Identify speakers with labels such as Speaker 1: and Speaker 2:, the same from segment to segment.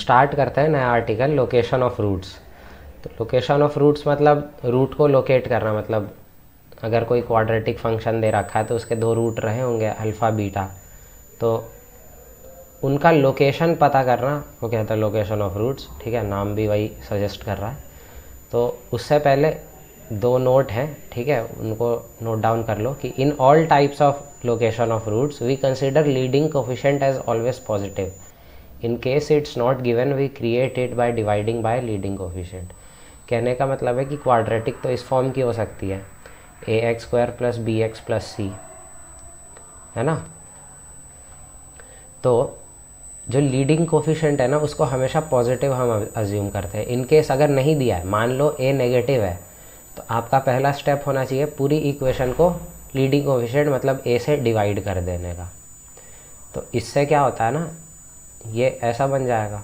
Speaker 1: Start करते हैं नया आर्टिकल, लोकेशन ऑफ रूट्स। तो लोकेशन ऑफ रूट्स मतलब रूट को लोकेट करना, मतलब अगर कोई क्वाड्रेटिक फंक्शन दे रखा है तो उसके दो रूट रहे होंगे अल्फ़ा बीटा, तो उनका लोकेशन पता करना वो कहता है लोकेशन ऑफ रूट्स। ठीक है, नाम भी वही सजेस्ट कर रहा है। तो उससे पहले दो नोट हैं, ठीक है, उनको नोट डाउन कर लो कि in all types of location of roots we consider leading coefficient as always positive. In case it's not given we create it by dividing by leading coefficient. कहने का मतलब है कि क्वाड्रेटिक तो इस फॉर्म की हो सकती है, ax² plus B X plus C, है ना। तो जो लीडिंग कोफिशिएंट है ना उसको हमेशा पॉजिटिव हम अज्यूम करते हैं। इन केस अगर नहीं दिया है, मान लो a नेगेटिव है, तो आपका पहला स्टेप होना चाहिए पूरी इक्वेशन को लीडिंग कोफिशिएंट मतलब a से डिवाइड कर देने का। तो इससे क्या होता है ना, ये ऐसा बन जाएगा,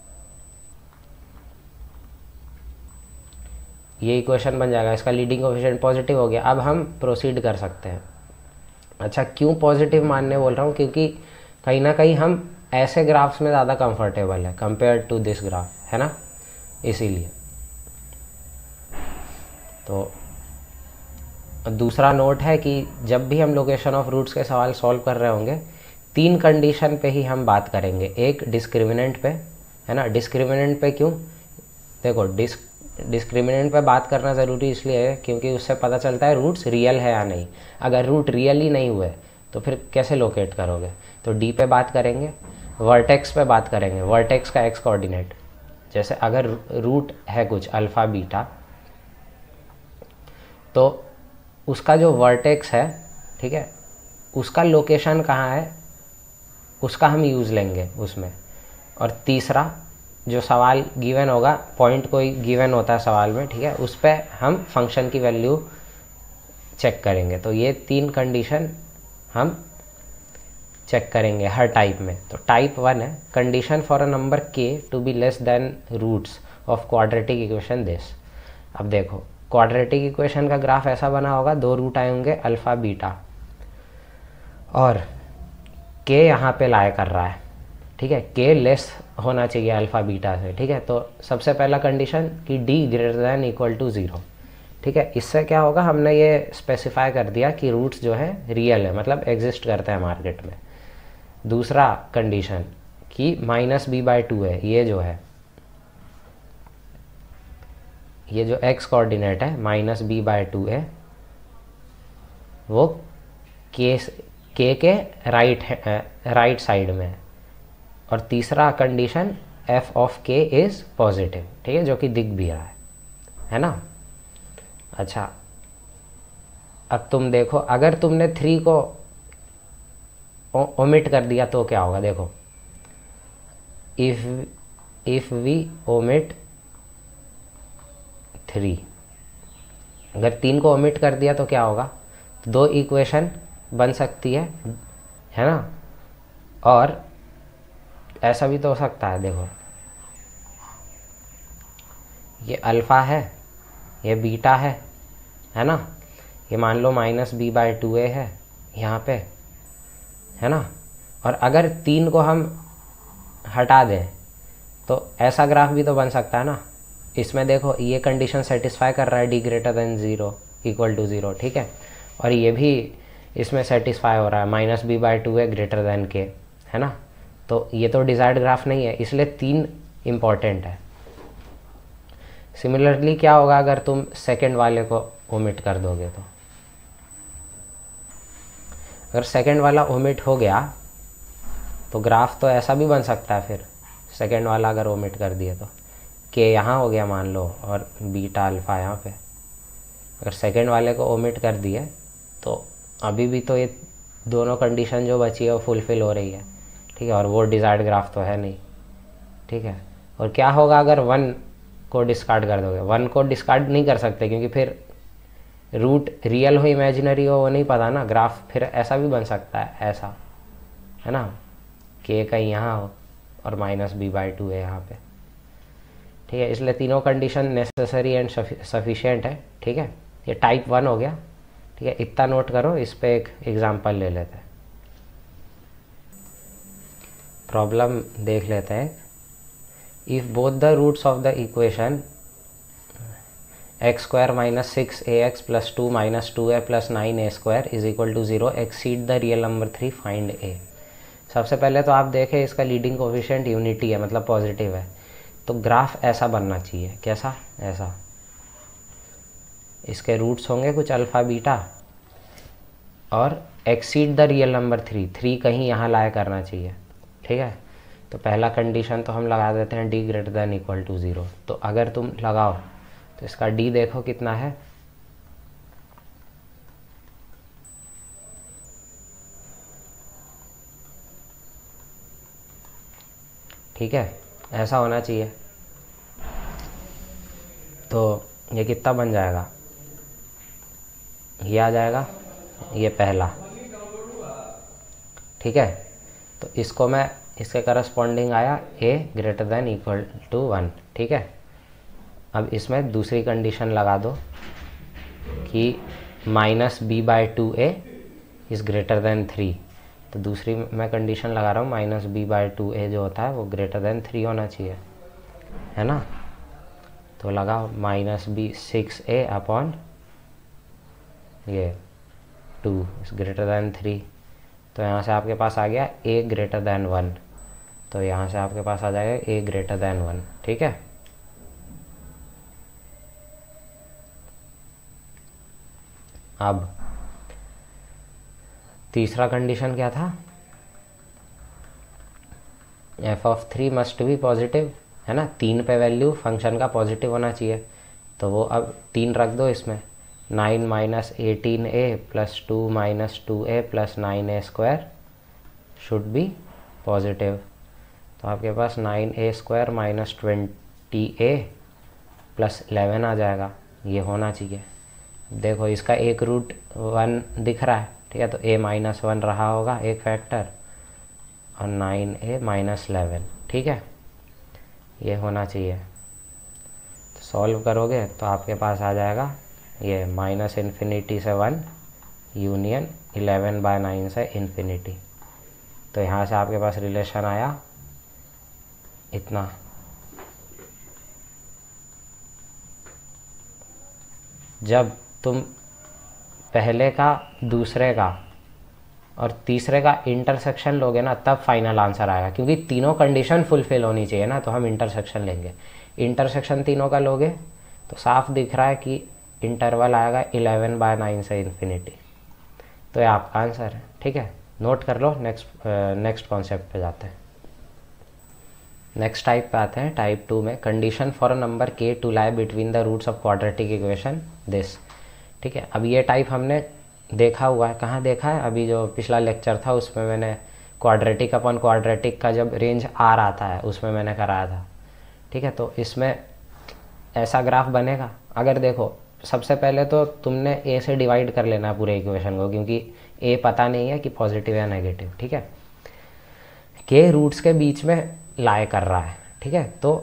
Speaker 1: ये इक्वेशन बन जाएगा, इसका लीडिंग कोफिशिएंट पॉजिटिव हो गया। अब हम प्रोसीड कर सकते हैं। अच्छा, क्यों पॉजिटिव मानने बोल रहा हूँ, क्योंकि कहीं ना कहीं हम ऐसे ग्राफ्स में ज़्यादा कंफर्टेबल है कंपेयर टू दिस ग्राफ, है ना, इसीलिए। तो दूसरा नोट है कि जब भी हम लोकेशन ऑफ रूट्स के सवाल सॉल्व कर रहे होंगे, तीन कंडीशन पे ही हम बात करेंगे। एक डिस्क्रिमिनेंट पे, है ना। डिस्क्रिमिनेंट पे क्यों, देखो डिस्क्रिमिनेंट पे बात करना ज़रूरी इसलिए है क्योंकि उससे पता चलता है रूट्स रियल है या नहीं। अगर रूट रियल ही नहीं हुए तो फिर कैसे लोकेट करोगे। तो डी पे बात करेंगे, वर्टेक्स पे बात करेंगे, वर्टेक्स का एक्स कोऑर्डिनेट। जैसे अगर रूट है कुछ अल्फ़ा बीटा, तो उसका जो वर्टेक्स है, ठीक है, उसका लोकेशन कहाँ है उसका हम यूज़ लेंगे उसमें। और तीसरा जो सवाल गिवन होगा, पॉइंट कोई गिवन होता है सवाल में, ठीक है, उस पर हम फंक्शन की वैल्यू चेक करेंगे। तो ये तीन कंडीशन हम चेक करेंगे हर टाइप में। तो टाइप 1 है condition for a number k to be less than roots of quadratic equation this. अब देखो क्वाड्रेटिक इक्वेशन का ग्राफ ऐसा बना होगा, दो रूट आए होंगे अल्फ़ा बीटा और k यहाँ पे लाया कर रहा है, ठीक है, k लेस होना चाहिए अल्फ़ा बीटा से, ठीक है। तो सबसे पहला कंडीशन कि d greater than equal to 0, ठीक है। इससे क्या होगा, हमने ये स्पेसिफाई कर दिया कि रूट्स जो है रियल है, मतलब एग्जिस्ट करते हैं मार्केट में। दूसरा कंडीशन कि -b/2 है, ये जो है, ये जो x कोऑर्डिनेट है -b/2 है, वो k के राइट साइड में है। और तीसरा condition f of k is positive, ठीक है, जो कि दिख भी रहा है ना। अच्छा, अब तुम देखो अगर तुमने 3 को ओमिट कर दिया तो क्या होगा। देखो इफ वी ओमिट 3, अगर 3 को ओमिट कर दिया तो क्या होगा, दो इक्वेशन बन सकती है ना। और ऐसा भी तो हो सकता है, देखो ये अल्फ़ा है, ये बीटा है ना, ये मान लो -b/2a है यहाँ पे, है ना। और अगर 3 को हम हटा दें तो ऐसा ग्राफ भी तो बन सकता है ना। इसमें देखो ये कंडीशन सेटिस्फाई कर रहा है d greater than 0 equal to 0, ठीक है, और ये भी इसमें सेटिस्फाई हो रहा है -b/2a ग्रेटर दैन k, है ना। तो ये तो डिजायर्ड ग्राफ नहीं है, इसलिए 3 इम्पॉर्टेंट है। सिमिलरली क्या होगा अगर तुम सेकंड वाले को ओमिट कर दोगे, तो अगर सेकंड वाला ओमिट हो गया तो ग्राफ तो ऐसा भी बन सकता है। फिर सेकंड वाला अगर ओमिट कर दिए तो के यहाँ हो गया मान लो, और बीटा अल्फ़ा यहाँ पे। अगर सेकंड वाले को ओमिट कर दिए तो अभी भी तो ये दोनों कंडीशन जो बची है वो फुलफ़िल हो रही है, ठीक है, और वो डिज़ायर्ड ग्राफ तो है नहीं, ठीक है। और क्या होगा अगर 1 को डिस्कार्ड कर दोगे, 1 को डिस्कार्ड नहीं कर सकते क्योंकि फिर रूट रियल हो इमेजिनरी हो वो नहीं पता ना। ग्राफ फिर ऐसा भी बन सकता है, ऐसा, है ना, k कहीं यहाँ हो और -b/2 है यहाँ पे, ठीक है। इसलिए तीनों कंडीशन नेसेसरी एंड सफिशिएंट है, ठीक है। ये टाइप 1 हो गया, ठीक है। इतना नोट करो, इस पे एक एग्जांपल ले लेते हैं, प्रॉब्लम देख लेते हैं। If both the roots of the equation x² - 6ax + 2 - 2a + 9a² is equal to 0 exceed the real number 3 find a। सबसे पहले तो आप देखें इसका लीडिंग कोफिशिएंट यूनिटी है, मतलब पॉजिटिव है, तो ग्राफ ऐसा बनना चाहिए। कैसा? ऐसा। इसके रूट्स होंगे कुछ अल्फ़ा बीटा और एक्सीड द रियल नंबर 3 कहीं यहाँ लाया करना चाहिए। ठीक है, तो पहला कंडीशन तो हम लगा देते हैं d > 0। तो अगर तुम लगाओ तो इसका d देखो कितना है, ठीक है, ऐसा होना चाहिए। तो ये कितना बन जाएगा, ये आ जाएगा, ये पहला। ठीक है, तो इसको मैं इसके करस्पॉन्डिंग आया a > 1। ठीक है, अब इसमें दूसरी कंडीशन लगा दो कि -b/2a इज़ ग्रेटर देन 3। तो दूसरी मैं कंडीशन लगा रहा हूँ -b/2a जो होता है वो ग्रेटर देन 3 होना चाहिए, है ना। तो लगाओ -b/6a अपॉन ये 2 इज़ ग्रेटर देन 3। तो यहाँ से आपके पास आ गया a > 1। तो यहाँ से आपके पास आ जाएगा a > 1। ठीक है, अब तीसरा कंडीशन क्या था, f(3) मस्ट बी पॉजिटिव, है ना। 3 पे वैल्यू फंक्शन का पॉजिटिव होना चाहिए, तो वो अब 3 रख दो इसमें। 9 - 18a + 2 - 2a + 9a² should be positive. तो आपके पास 9a² - 20a + 11 आ जाएगा, ये होना चाहिए। देखो इसका एक रूट 1 दिख रहा है, ठीक है, तो a - 1 रहा होगा एक फैक्टर, और 9a - 11। ठीक है, ये होना चाहिए। तो सॉल्व करोगे तो आपके पास आ जाएगा ये -∞ से 1 यूनियन 11/9 से इन्फिनिटी। तो यहाँ से आपके पास रिलेशन आया इतना। जब तुम पहले का, दूसरे का और तीसरे का इंटरसेक्शन लोगे ना, तब फाइनल आंसर आएगा, क्योंकि तीनों कंडीशन फुलफिल होनी चाहिए ना, तो हम इंटरसेक्शन लेंगे। इंटरसेक्शन तीनों का लोगे तो साफ दिख रहा है कि इंटरवल आएगा 11/9 से इन्फिनिटी। तो ये आपका आंसर है। ठीक है, नोट कर लो। नेक्स्ट कॉन्सेप्ट पे जाते हैं। नेक्स्ट टाइप पे आते हैं, टाइप 2 में condition for a number k to lie between the roots of quadratic equation this. ठीक है, अब ये टाइप हमने देखा हुआ है। कहाँ देखा है? अभी जो पिछला लेक्चर था उसमें मैंने क्वाड्रेटिक अपॉन क्वाड्रेटिक का जब रेंज R आता है उसमें मैंने कराया था। ठीक है, तो इसमें ऐसा ग्राफ बनेगा। अगर देखो, सबसे पहले तो तुमने a से डिवाइड कर लेना पूरे इक्वेशन को, क्योंकि a पता नहीं है कि पॉजिटिव या नेगेटिव। ठीक है, k रूट्स के बीच में लाई कर रहा है। ठीक है, तो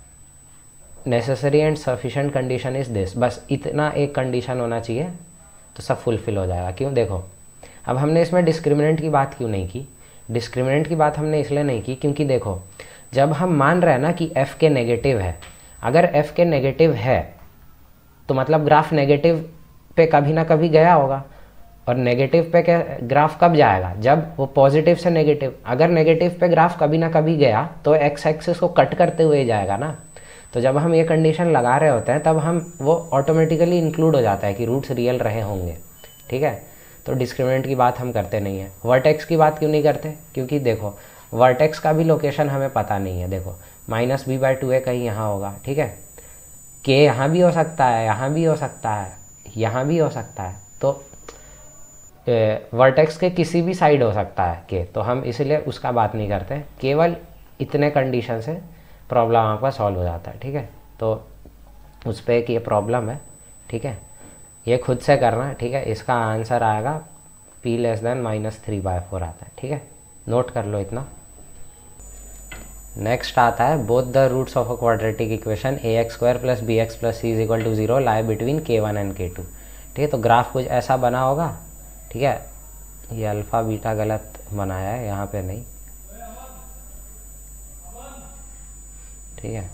Speaker 1: necessary and sufficient condition is this, बस इतना एक कंडीशन होना चाहिए तो सब फुलफिल हो जाएगा। क्यों? देखो, अब हमने इसमें डिस्क्रिमिनेंट की बात क्यों नहीं की? डिस्क्रिमिनेंट की बात हमने इसलिए नहीं की क्योंकि देखो, जब हम मान रहे हैं ना कि f के नेगेटिव है, अगर f के नेगेटिव है तो मतलब ग्राफ नेगेटिव पे कभी ना कभी गया होगा, और नेगेटिव पे क्या ग्राफ कब जाएगा? जब वो पॉजिटिव से नेगेटिव, अगर नेगेटिव पे ग्राफ कभी ना कभी गया तो एक्स एक्सिस को कट करते हुए जाएगा ना। तो जब हम ये कंडीशन लगा रहे होते हैं तब हम वो ऑटोमेटिकली इंक्लूड हो जाता है कि रूट्स रियल रहे होंगे। ठीक है, तो डिस्क्रिमिनेंट की बात हम करते नहीं है। वर्टेक्स की बात क्यों नहीं करते? क्योंकि देखो, वर्टेक्स का भी लोकेशन हमें पता नहीं है। देखो, -b/2a कहीं यहाँ होगा। ठीक है, k यहाँ भी हो सकता है, यहाँ भी हो सकता है, यहाँ भी हो सकता है, तो वर्टेक्स के किसी भी साइड हो सकता है k, तो हम इसलिए उसका बात नहीं करते। केवल इतने कंडीशन से प्रॉब्लम आपका सॉल्व हो जाता है। ठीक है, तो उस पर एक ये प्रॉब्लम है। ठीक है, ये खुद से करना। ठीक है, इसका आंसर आएगा p < -3/4 आता है। ठीक है, नोट कर लो इतना। नेक्स्ट आता है both the roots of a quadratic equation ax² + bx + c = 0 lie between k1 and k2। ठीक है, तो ग्राफ कुछ ऐसा बना होगा। ठीक है, ये अल्फ़ा बीटा गलत बनाया है, यहाँ पे नहीं। ठीक है,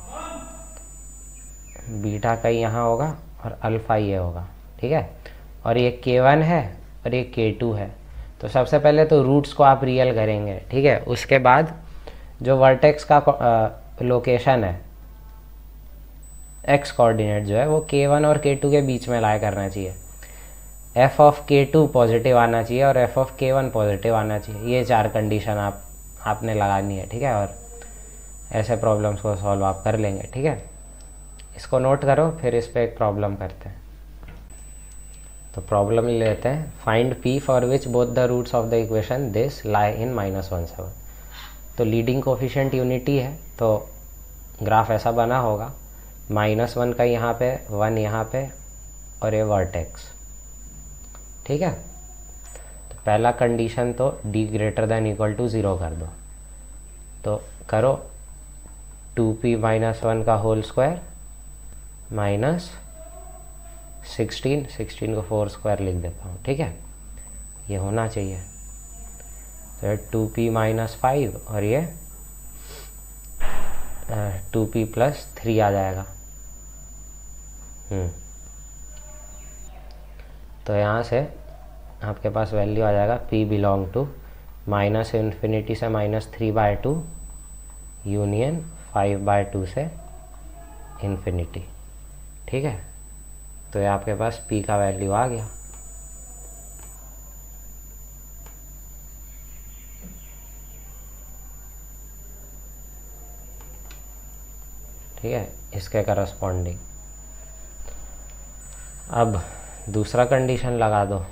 Speaker 1: बीटा कहीं यहाँ होगा और अल्फ़ा ये होगा, ठीक है। और ये K1 है और ये K2 है। तो सबसे पहले तो रूट्स को आप रियल करेंगे, ठीक है। उसके बाद जो वर्टेक्स का लोकेशन है, एक्स कोऑर्डिनेट जो है वो K1 और K2 के बीच में लाया करना चाहिए। एफ ऑफ K2 पॉजिटिव आना चाहिए और एफ ऑफ K1 पॉजिटिव आना चाहिए। ये 4 कंडीशन आपने लगानी है, ठीक है। और ऐसे प्रॉब्लम्स को सॉल्व आप कर लेंगे, ठीक है। इसको नोट करो, फिर इस पर एक प्रॉब्लम करते हैं। तो प्रॉब्लम लेते हैं, find P for which both the roots of the equation this lie in -1/7। तो लीडिंग कोफिशिएंट यूनिटी है, तो ग्राफ ऐसा बना होगा, -1 का यहाँ पे, 1 यहाँ पे और ये वर्टेक्स, ठीक है। तो पहला कंडीशन तो d > 0 कर दो। तो करो 2p - 1 का होल स्क्वायर माइनस 16 को 4 स्क्वायर लिख देता हूँ, ठीक है। ये होना चाहिए। तो 2p - 5 और ये 2p + 3 आ जाएगा। तो यहाँ से आपके पास वैल्यू आ जाएगा p बिलोंग टू -∞ से -3/2 यूनियन 5/2 से इन्फिनिटी, ठीक है। तो ये आपके पास p का वैल्यू आ गया। ठीक है, इसके करस्पॉन्डिंग। अब दूसरा कंडीशन लगा दो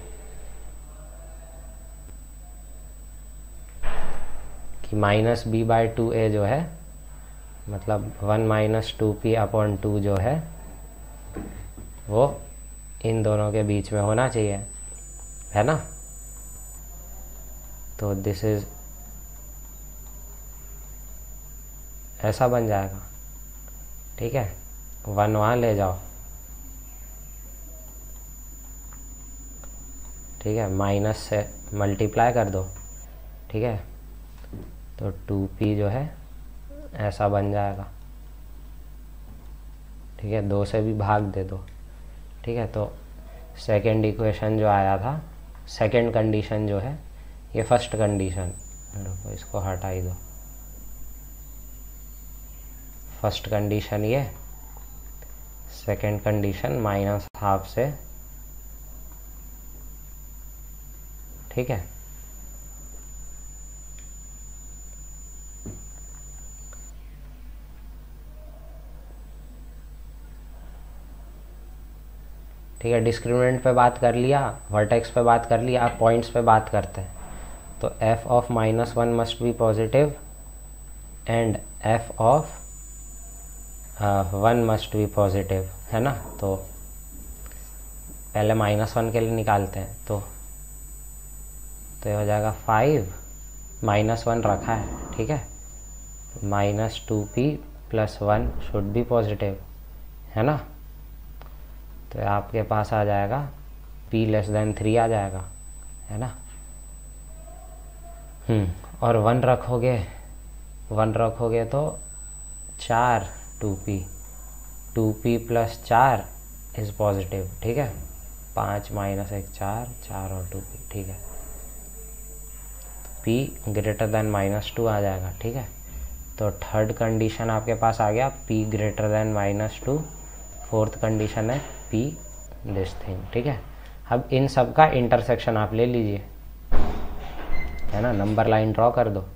Speaker 1: कि -b/2a जो है, मतलब 1 - 2p/2 जो है वो इन दोनों के बीच में होना चाहिए, है ना। तो दिस इज ऐसा बन जाएगा, ठीक है। 1 वहाँ ले जाओ, ठीक है, माइनस से मल्टीप्लाई कर दो, ठीक है। तो 2p जो है ऐसा बन जाएगा, ठीक है। 2 से भी भाग दे दो, ठीक है। तो सेकेंड इक्वेशन जो आया था, सेकेंड कंडीशन जो है, ये फर्स्ट कंडीशन, इसको हटा ही दो। फर्स्ट कंडीशन ये, सेकेंड कंडीशन -½ से, ठीक है। ठीक है, डिस्क्रिमिनेंट पे बात कर लिया, वर्टेक्स पे बात कर लिया, आप पॉइंट्स पे बात करते हैं। तो f of -1 must be positive and f of 1 must be positive, है ना। तो पहले -1 के लिए निकालते हैं। तो ये हो जाएगा 5, -1 रखा है, ठीक है। -2p + 1 शुड बी पॉजिटिव, है ना। तो आपके पास आ जाएगा p < 3 आ जाएगा, है ना। और 1 रखोगे तो 4 2p + 4 इज़ पॉजिटिव, ठीक है। 5 - 1 4 और 2p, ठीक है। p > -2 आ जाएगा, ठीक है। तो थर्ड कंडीशन आपके पास आ गया p > -2। फोर्थ कंडीशन है p दिस थिंग, ठीक है। अब इन सब का इंटरसेक्शन आप ले लीजिए, है ना। नंबर लाइन ड्रॉ कर दो।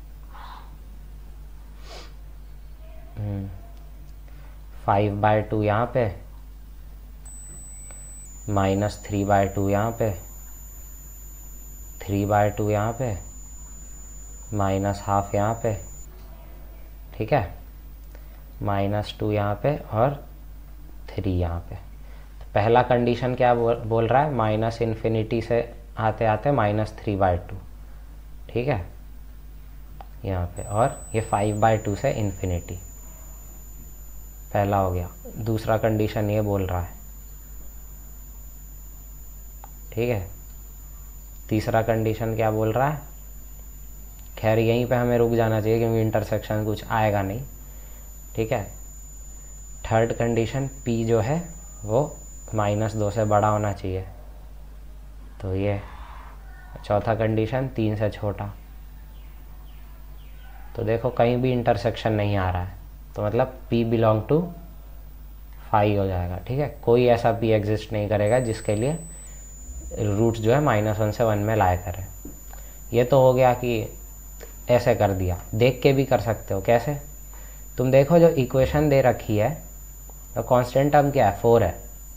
Speaker 1: 5/2 यहाँ पे, -3/2 यहाँ पे, 3/2 यहाँ पे, -½ यहाँ पे, ठीक है, -2 यहाँ पे और 3 यहाँ पे। तो पहला कंडीशन क्या बोल रहा है, -∞ से आते आते -3/2, ठीक है, यहाँ पे। और ये 5/2 से इन्फिनिटी, पहला हो गया। दूसरा कंडीशन ये बोल रहा है, ठीक है। तीसरा कंडीशन क्या बोल रहा है, खैर यहीं पे हमें रुक जाना चाहिए क्योंकि इंटरसेक्शन कुछ आएगा नहीं, ठीक है। थर्ड कंडीशन p जो है वो -2 से बड़ा होना चाहिए, तो ये। चौथा कंडीशन 3 से छोटा। तो देखो कहीं भी इंटरसेक्शन नहीं आ रहा है, तो मतलब p बिलोंग टू फाई हो जाएगा, ठीक है। कोई ऐसा p एग्जिस्ट नहीं करेगा जिसके लिए रूट जो है -1 से 1 में लाया करे। ये तो हो गया कि ऐसे कर दिया, देख के भी कर सकते हो। कैसे? तुम देखो जो इक्वेशन दे रखी है तो कांस्टेंट टर्म क्या है, 4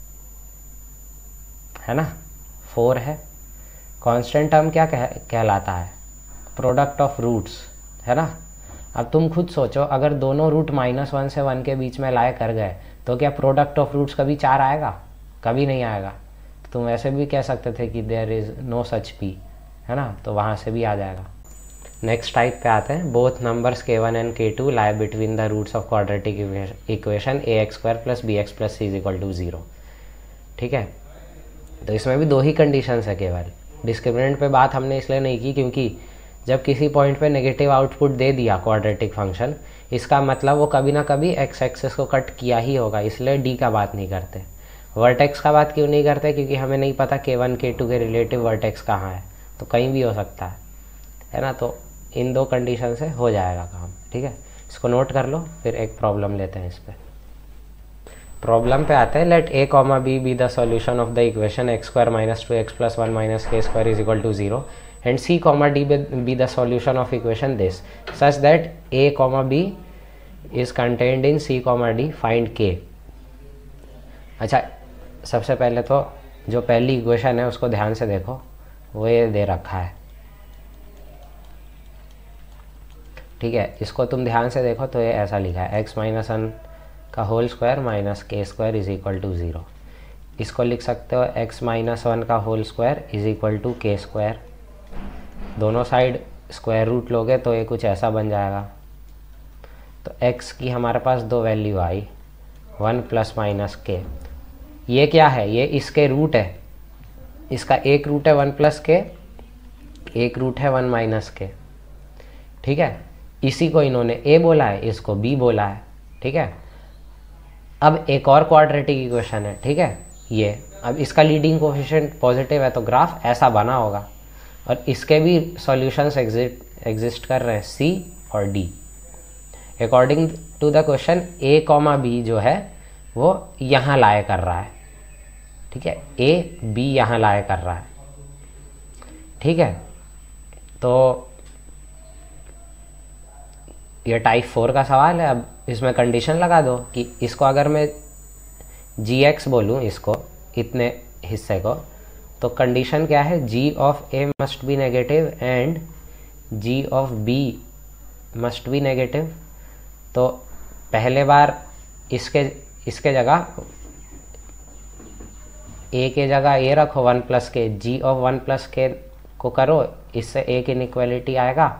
Speaker 1: है ना, 4 है। कांस्टेंट टर्म क्या कहलाता है, प्रोडक्ट ऑफ रूट्स, है ना। अब तुम खुद सोचो, अगर दोनों रूट -1 से 1 के बीच में लाए कर गए तो क्या प्रोडक्ट ऑफ रूट्स कभी 4 आएगा? कभी नहीं आएगा। तुम ऐसे भी कह सकते थे कि there is no such p, है ना, तो वहाँ से भी आ जाएगा। नेक्स्ट टाइप पे आते हैं। Both numbers k1 and k2 lie between the roots of quadratic equation ax² + bx + c = 0, ठीक है। तो इसमें भी 2 ही कंडीशंस है केवल। डिस्क्रिमिनेंट पे बात हमने इसलिए नहीं की क्योंकि जब किसी पॉइंट पे नेगेटिव आउटपुट दे दिया क्वाड्रेटिक फंक्शन, इसका मतलब वो कभी ना कभी एक्स एक्सिस को कट किया ही होगा, इसलिए डी का बात नहीं करते। वर्टेक्स का बात क्यों नहीं करते? क्योंकि हमें नहीं पता k1 k2 के रिलेटिव वर्टेक्स कहाँ है, तो कहीं भी हो सकता है ना। तो इन 2 कंडीशन से हो जाएगा काम, ठीक है। इसको नोट कर लो, फिर एक प्रॉब्लम लेते हैं इस पर। प्रॉब्लम पे आते हैं। Let a, b be the solution of the equation x² - 2x + 1 - k² = 0 and c, d be the solution of equation this such that a, b is contained in c, d, find k। अच्छा, सबसे पहले तो जो पहली equation है उसको ध्यान से देखो, वो ये दे रखा है, ठीक है। इसको तुम ध्यान से देखो तो ये ऐसा लिखा है x - 1 का होल स्क्वायर - k² = 0। इसको लिख सकते हो x - 1 का होल स्क्वायर = k²। दोनों साइड स्क्वायर रूट लोगे तो ये कुछ ऐसा बन जाएगा। तो x की हमारे पास 2 वैल्यू आई, 1 ± k। ये क्या है? ये इसके रूट है, इसका एक रूट है 1 + k, एक रूट है 1 - k, ठीक है। इसी को इन्होंने a बोला है, इसको b बोला है, ठीक है। अब एक और क्वाड्रेटिक इक्वेशन है, ठीक है, ये। अब इसका लीडिंग कोएफिशिएंट पॉजिटिव है तो ग्राफ ऐसा बना होगा, और इसके भी सॉल्यूशंस एग्जिस्ट कर रहे हैं c और d। According to the question a, b जो है वो यहाँ लाए कर रहा है, ठीक है। a, b यहाँ लाए कर रहा है, ठीक है। तो ये टाइप 4 का सवाल है। अब इसमें कंडीशन लगा दो कि इसको अगर मैं gx बोलूँ, इसको इतने हिस्से को, तो कंडीशन क्या है, g of a must be negative and g of b must be negative. तो पहले बार इसके जगह a के जगह ये रखो 1 + k, g ऑफ 1 + k को करो, इससे एक इनइक्वालिटी आएगा।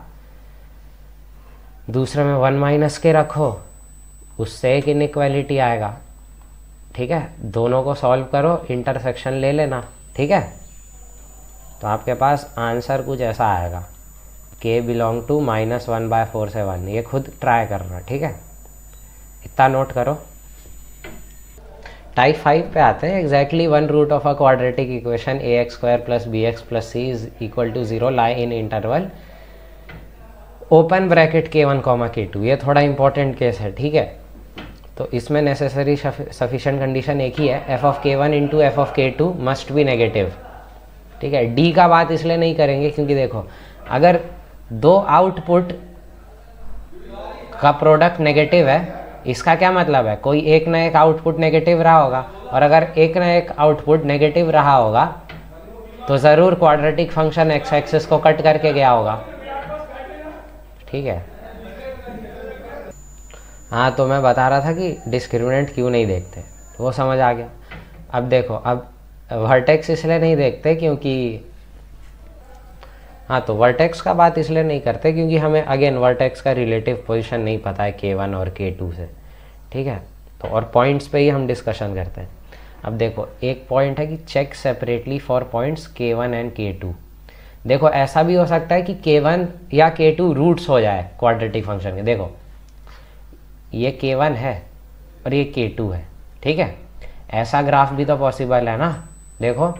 Speaker 1: दूसरे में 1 - k रखो, उससे एक इनइक्वालिटी आएगा, ठीक है। दोनों को सॉल्व करो, इंटरसेक्शन ले लेना, ठीक है। तो आपके पास आंसर कुछ ऐसा आएगा, k बिलोंग टू -1/4 से 1। ये खुद ट्राई करना, ठीक है, इतना नोट करो। टाइप 5 पे आते हैं। Exactly 1 root of a quadratic equation ax² + bx + c = 0 lie in interval open bracket k1, k2। ये थोड़ा इंपॉर्टेंट केस है, ठीक है। तो इसमें नेसेसरी सफिशिएंट कंडीशन एक ही है, f of k1 × f of k2 must be negative, ठीक है। d का बात इसलिए नहीं करेंगे क्योंकि देखो, अगर 2 आउटपुट का प्रोडक्ट नेगेटिव है, इसका क्या मतलब है, कोई एक ना एक आउटपुट नेगेटिव रहा होगा, और अगर एक ना एक आउटपुट नेगेटिव रहा होगा तो ज़रूर क्वाड्रेटिक फंक्शन एक्स एक्सिस को कट करके गया होगा, ठीक है। हाँ, तो मैं बता रहा था कि डिस्क्रिमिनेंट क्यों नहीं देखते, वो समझ आ गया। अब देखो, अब वर्टेक्स इसलिए नहीं देखते क्योंकि, हाँ, तो वर्टेक्स का बात इसलिए नहीं करते क्योंकि हमें अगेन वर्टेक्स का रिलेटिव पोजीशन नहीं पता है k1 और k2 से, ठीक है। तो और पॉइंट्स पे ही हम डिस्कशन करते हैं। अब देखो, एक पॉइंट है कि check separately for points k1 and k2। देखो, ऐसा भी हो सकता है कि k1 या k2 रूट्स हो जाए क्वाड्रेटिक फंक्शन के। देखो, ये K1 है और ये K2 है, ठीक है। ऐसा ग्राफ भी तो पॉसिबल है ना। देखो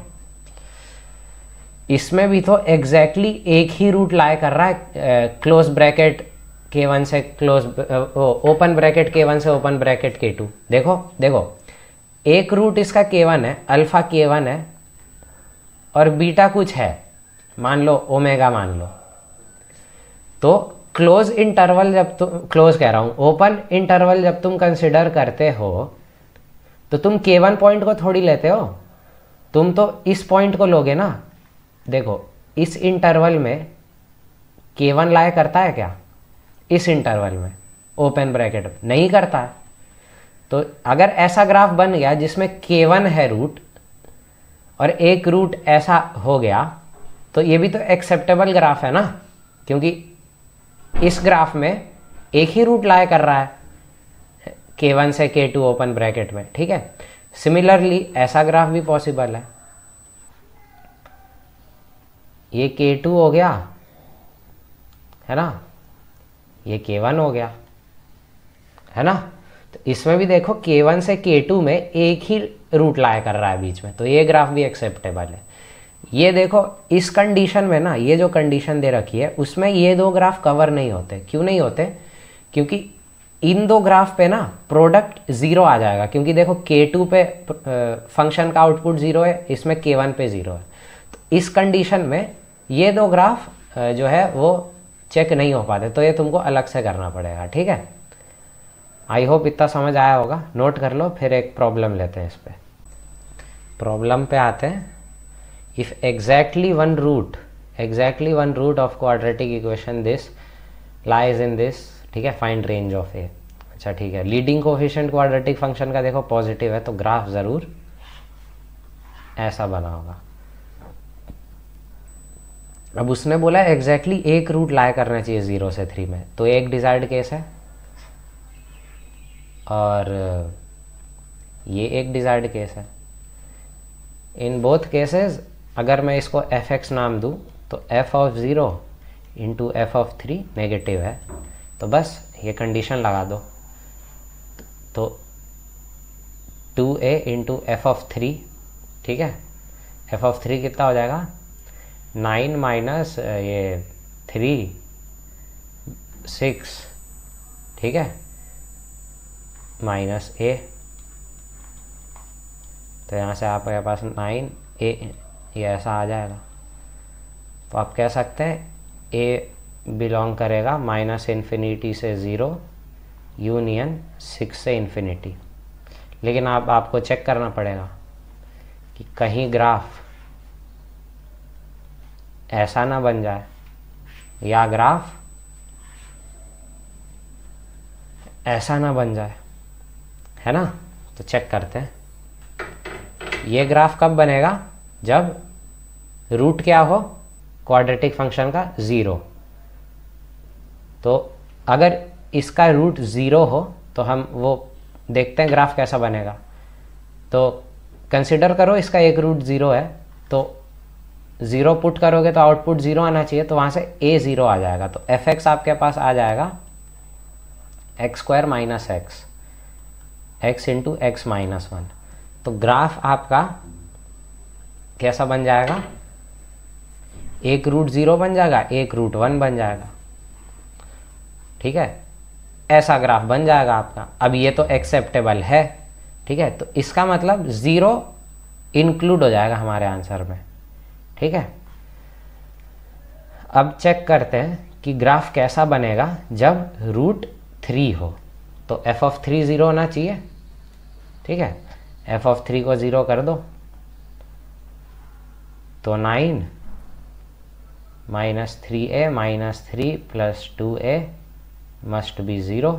Speaker 1: इसमें भी तो एग्जैक्टली एक ही रूट लाए कर रहा है क्लोज ब्रैकेट K1 से क्लोज ओपन ब्रैकेट K1 से ओपन ब्रैकेट K2। देखो देखो एक रूट इसका K1 है, अल्फा K1 है और बीटा कुछ है, मान लो ओमेगा मान लो। तो क्लोज इंटरवल जब तुम, क्लोज कह रहा हूं, ओपन इंटरवल जब तुम कंसिडर करते हो तो तुम K1 पॉइंट को थोड़ी लेते हो, तुम तो इस पॉइंट को लोगे ना। देखो इस इंटरवल में K1 लाए करता है क्या? इस इंटरवल में ओपन ब्रैकेट नहीं करता है। तो अगर ऐसा ग्राफ बन गया जिसमें K1 है रूट और एक रूट ऐसा हो गया, तो ये भी तो एक्सेप्टेबल ग्राफ है ना, क्योंकि इस ग्राफ में एक ही रूट लाए कर रहा है K1 से K2 ओपन ब्रैकेट में, ठीक है। सिमिलरली ऐसा ग्राफ भी पॉसिबल है। ये K2 हो गया है ना, ये K1 हो गया है ना। तो इसमें भी देखो K1 से K2 में एक ही रूट लाया कर रहा है बीच में, तो ये ग्राफ भी एक्सेप्टेबल है। ये देखो इस कंडीशन में ना, ये जो कंडीशन दे रखी है उसमें ये दो ग्राफ कवर नहीं होते। क्यों नहीं होते? क्योंकि इन दो ग्राफ पे ना प्रोडक्ट ज़ीरो आ जाएगा, क्योंकि देखो K2 पे फंक्शन का आउटपुट ज़ीरो है, इसमें K1 पे ज़ीरो है। तो इस कंडीशन में ये दो ग्राफ जो है वो चेक नहीं हो पाते, तो ये तुमको अलग से करना पड़ेगा, ठीक है। आई होप इतना समझ आया होगा। नोट कर लो, फिर एक प्रॉब्लम लेते हैं इस पे। प्रॉब्लम पे आते हैं। If exactly one root of quadratic equation this lies in this, ठीक है, फाइंड रेंज ऑफ ए। अच्छा ठीक है, लीडिंग कोफिशिएंट क्वाड्रेटिक फंक्शन का देखो पॉजिटिव है, तो ग्राफ ज़रूर ऐसा बना होगा। अब उसने बोला एग्जैक्टली एक रूट लाया करना चाहिए 0 से 3 में, तो एक डिजायर्ड केस है और ये एक डिजायर्ड केस है। इन बोथ केसेस अगर मैं इसको f(x) नाम दूं तो f(0) इंटू f(3) नेगेटिव है, तो बस ये कंडीशन लगा दो। तो 2a इंटू f(3), ठीक है, f(3) कितना हो जाएगा? 9 माइनस ये 3 6, ठीक है, माइनस a। तो यहाँ से आपके पास 9a ये ऐसा आ जाएगा। तो आप कह सकते हैं a बिलोंग करेगा -∞ से 0 यूनियन 6 से इन्फिनिटी। लेकिन आपको चेक करना पड़ेगा कि कहीं ग्राफ ऐसा ना बन जाए या ग्राफ ऐसा ना बन जाए, है ना। तो चेक करते हैं। ये ग्राफ कब बनेगा? जब रूट क्या हो क्वाड्रेटिक फंक्शन का? 0। तो अगर इसका रूट 0 हो तो हम वो देखते हैं ग्राफ कैसा बनेगा। तो कंसिडर करो इसका एक रूट 0 है, तो 0 पुट करोगे तो आउटपुट 0 आना चाहिए, तो वहाँ से a 0 आ जाएगा। तो f(x) आपके पास आ जाएगा x² minus x into x minus 1। तो ग्राफ आपका कैसा बन जाएगा? एक रूट 0 बन जाएगा, एक रूट 1 बन जाएगा, ठीक है, ऐसा ग्राफ बन जाएगा आपका। अब ये तो एक्सेप्टेबल है, ठीक है, तो इसका मतलब 0 इंक्लूड हो जाएगा हमारे आंसर में, ठीक है। अब चेक करते हैं कि ग्राफ कैसा बनेगा जब रूट 3 हो। तो f(3) 0 होना चाहिए, ठीक है, f(3) को 0 कर दो तो 9 minus 3a minus 3 plus 2a must be 0,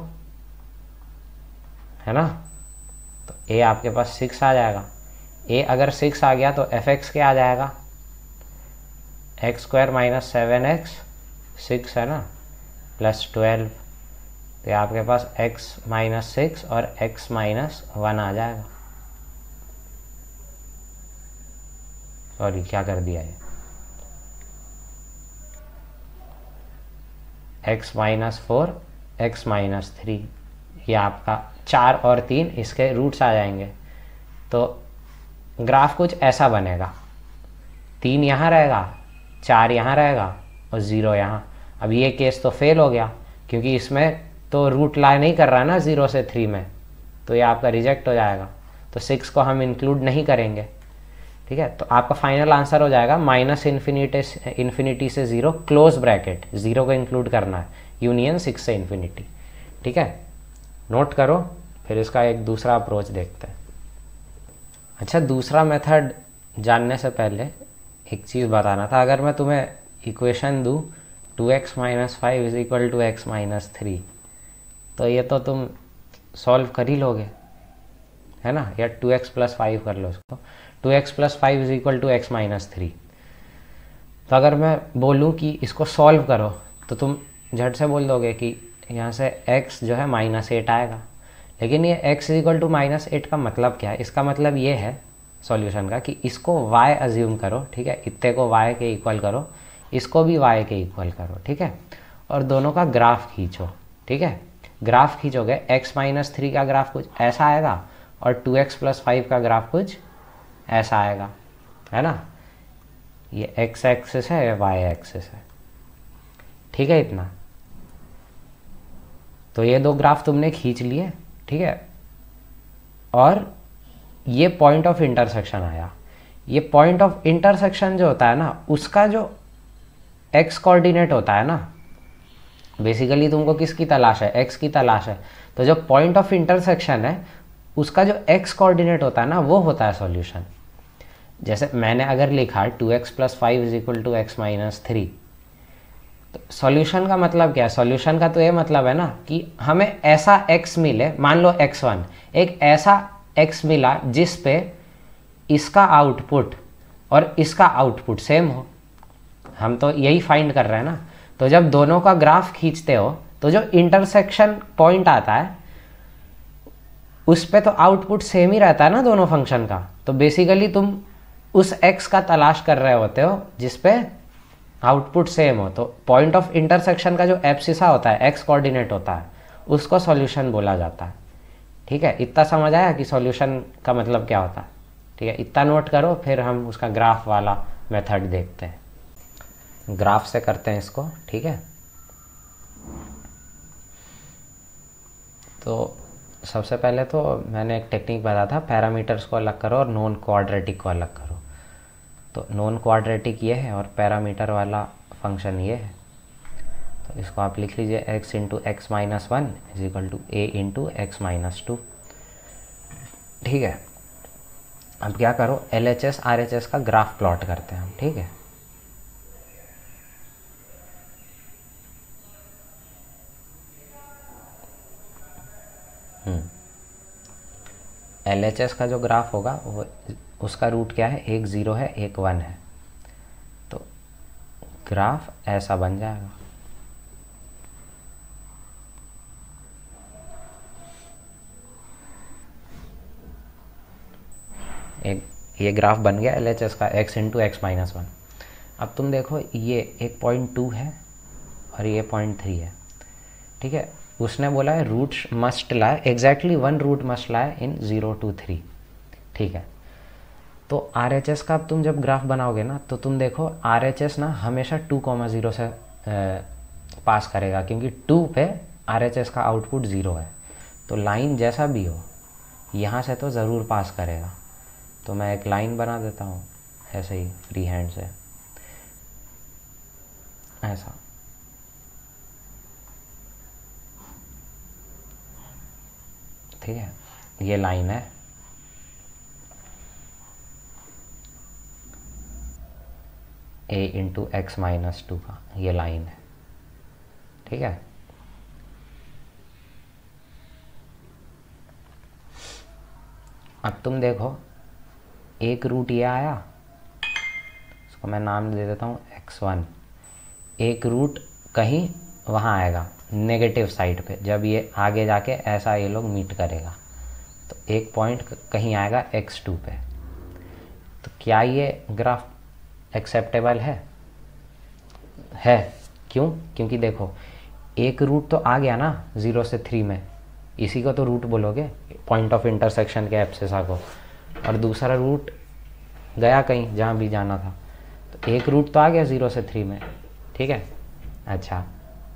Speaker 1: है ना। तो a आपके पास 6 आ जाएगा। a अगर 6 आ गया तो f(x) क्या आ जाएगा? x² माइनस 7x 6 है ना, प्लस 12। तो आपके पास x माइनस 6 और x माइनस 1 आ जाएगा। सॉरी क्या कर दिया ये, x माइनस 4 x माइनस 3 ये आपका 4 और 3 इसके रूट्स आ जाएंगे, तो ग्राफ कुछ ऐसा बनेगा। 3 यहाँ रहेगा, 4 यहाँ रहेगा और 0 यहाँ। अब ये केस तो फेल हो गया क्योंकि इसमें तो रूट लाई नहीं कर रहा है ना 0 से 3 में, तो ये आपका रिजेक्ट हो जाएगा। तो 6 को हम इंक्लूड नहीं करेंगे, ठीक है। तो आपका फाइनल आंसर हो जाएगा -इन्फिनिटी से 0 क्लोज ब्रैकेट, 0 को इंक्लूड करना है, यूनियन 6 से इन्फिनिटी, ठीक है। नोट करो, फिर इसका एक दूसरा अप्रोच देखते हैं। अच्छा, दूसरा मेथड जानने से पहले एक चीज़ बताना था। अगर मैं तुम्हें इक्वेशन दूँ 2x - 5 = x - 3, तो ये तो तुम सॉल्व कर ही लोगे, है ना, या 2x + 5 कर लो इसको। 2x + 5 = x - 3। तो अगर मैं बोलूँ कि इसको सॉल्व करो तो तुम झट से बोल दोगे कि यहाँ से x जो है -8 आएगा। लेकिन ये x = -8 का मतलब क्या है? इसका मतलब ये है सॉल्यूशन का कि इसको y अज्यूम करो, ठीक है, इतने को y के इक्वल करो, इसको भी y के इक्वल करो, ठीक है, और दोनों का ग्राफ खींचो, ठीक है। ग्राफ खींचोगे x - 3 का ग्राफ कुछ ऐसा आएगा और 2x + 5 का ग्राफ कुछ ऐसा आएगा, है ना। ये x एक्सिस है, ये y एक्सिस है, ठीक है। इतना तो ये दो ग्राफ तुमने खींच लिए, ठीक है, और ये पॉइंट ऑफ इंटरसेक्शन आया। ये पॉइंट ऑफ इंटरसेक्शन जो होता है ना, उसका जो x कोऑर्डिनेट होता है ना, बेसिकली तुमको किसकी तलाश है? x की तलाश है। तो जो पॉइंट ऑफ इंटरसेक्शन है उसका जो x कोऑर्डिनेट होता है ना, वो होता है सॉल्यूशन। जैसे मैंने अगर लिखा 2x + 5 = x - 3, तो सॉल्यूशन का मतलब क्या है? सॉल्यूशन का तो ये मतलब है ना कि हमें ऐसा x मिले, मान लो x1, एक ऐसा x मिला जिस पे इसका आउटपुट और इसका आउटपुट सेम हो। हम तो यही फाइंड कर रहे हैं ना। तो जब दोनों का ग्राफ खींचते हो तो जो इंटरसेक्शन पॉइंट आता है उस पे तो आउटपुट सेम ही रहता है ना दोनों फंक्शन का। तो बेसिकली तुम उस x का तलाश कर रहे होते हो जिस पे आउटपुट सेम हो। तो पॉइंट ऑफ इंटरसेक्शन का जो एब्सिसा होता है, x कोऑर्डिनेट होता है, उसको सॉल्यूशन बोला जाता है, ठीक है। इतना समझ आया कि सॉल्यूशन का मतलब क्या होता है, ठीक है। इतना नोट करो, फिर हम उसका ग्राफ वाला मेथड देखते हैं। ग्राफ से करते हैं इसको, ठीक है। तो सबसे पहले तो मैंने एक टेक्निक बताया था, पैरामीटर्स को अलग करो और नॉन क्वाड्रेटिक को अलग करो। तो नॉन क्वाड्रेटिक ये है और पैरामीटर वाला फंक्शन ये है। तो इसको आप लिख लीजिए x × x - 1 = a × x - 2, ठीक है। अब क्या करो, LHS RHS का ग्राफ प्लॉट करते हैं हम, ठीक है। LHS का जो ग्राफ होगा वो, उसका रूट क्या है? एक 0 है, एक 1 है। तो ग्राफ ऐसा बन जाएगा। ये ग्राफ बन गया LHS का, x × x - 1। अब तुम देखो, ये एक 0.2 है और ये 0.3 है, ठीक है। उसने बोला है root must lie, exactly 1 root must lie in 0 to 3, ठीक है। तो RHS का अब तुम जब ग्राफ बनाओगे ना, तो तुम देखो RHS ना हमेशा 2,0 से पास करेगा, क्योंकि 2 पे RHS का आउटपुट 0 है। तो लाइन जैसा भी हो यहाँ से तो ज़रूर पास करेगा। तो मैं एक लाइन बना देता हूँ ऐसे ही फ्री हैंड से, ऐसा, ठीक है। ये लाइन है, a × x - 2 का ये लाइन है, ठीक है। अब तुम देखो, एक रूट ये आया, इसको मैं नाम दे देता हूँ x1। एक रूट कहीं वहाँ आएगा नेगेटिव साइड पे, जब ये आगे जाके ऐसा ये लोग मीट करेगा, तो एक पॉइंट कहीं आएगा x2 पे। तो क्या ये ग्राफ एक्सेप्टेबल है? क्यों? क्योंकि देखो एक रूट तो आ गया ना 0 से 3 में, इसी को तो रूट बोलोगे, पॉइंट ऑफ इंटरसेक्शन के एब्सिसा को। और दूसरा रूट गया कहीं जहाँ भी जाना था, तो एक रूट तो आ गया 0 से 3 में, ठीक है। अच्छा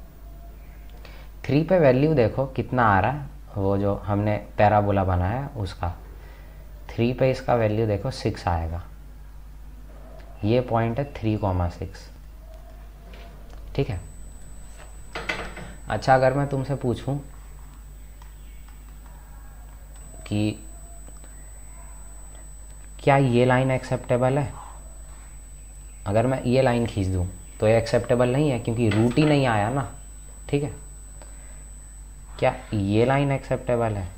Speaker 1: 3 पे वैल्यू देखो कितना आ रहा है, वो जो हमने पैराबोला बनाया उसका 3 पे इसका वैल्यू देखो 6 आएगा। ये पॉइंट है 3,6, ठीक है। अच्छा अगर मैं तुमसे पूछूं कि क्या ये लाइन एक्सेप्टेबल है, अगर मैं ये लाइन खींच दूं तो ये एक्सेप्टेबल नहीं है क्योंकि रूट ही नहीं आया ना, ठीक है। क्या ये लाइन एक्सेप्टेबल है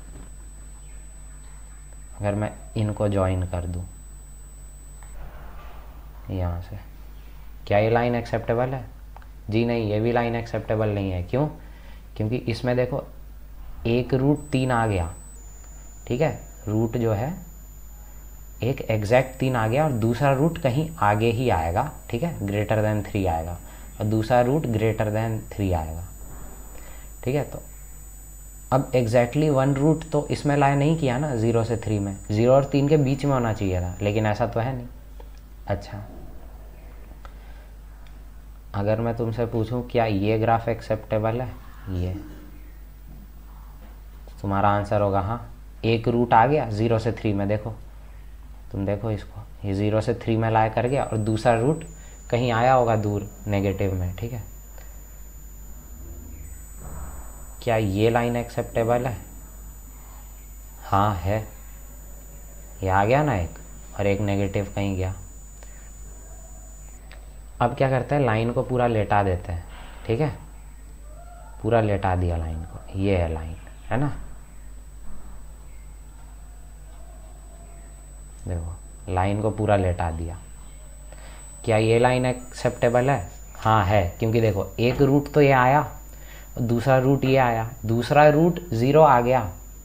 Speaker 1: अगर मैं इनको ज्वाइन कर दूं यहाँ से, क्या ये लाइन एक्सेप्टेबल है? जी नहीं, ये भी लाइन एक्सेप्टेबल नहीं है। क्यों? क्योंकि इसमें देखो एक रूट 3 आ गया, ठीक है। रूट जो है एक एग्जैक्ट 3 आ गया और दूसरा रूट कहीं आगे ही आएगा, ठीक है, ग्रेटर देन 3 आएगा और दूसरा रूट ग्रेटर देन 3 आएगा, ठीक है। तो अब एग्जैक्टली 1 रूट तो इसमें लाया नहीं किया ना 0 से 3 में, 0 और 3 के बीच में होना चाहिए था, लेकिन ऐसा तो है नहीं। अच्छा अगर मैं तुमसे पूछूं क्या ये ग्राफ एक्सेप्टेबल है, ये तुम्हारा आंसर होगा हाँ। एक रूट आ गया 0 से 3 में, देखो तुम देखो इसको, ये 0 से 3 में लाया कर गया और दूसरा रूट कहीं आया होगा दूर नेगेटिव में, ठीक है। क्या ये लाइन एक्सेप्टेबल है? हाँ है, ये आ गया ना एक और एक नेगेटिव कहीं गया। अब क्या करते हैं, लाइन को पूरा लेटा देते हैं, ठीक है। पूरा लेटा दिया लाइन को, ये है लाइन, है ना। देखो लाइन को पूरा लेटा दिया। क्या ये लाइन एक्सेप्टेबल है? हाँ है, क्योंकि देखो एक रूट तो ये आया और दूसरा रूट ये आया, दूसरा रूट 0 आ गया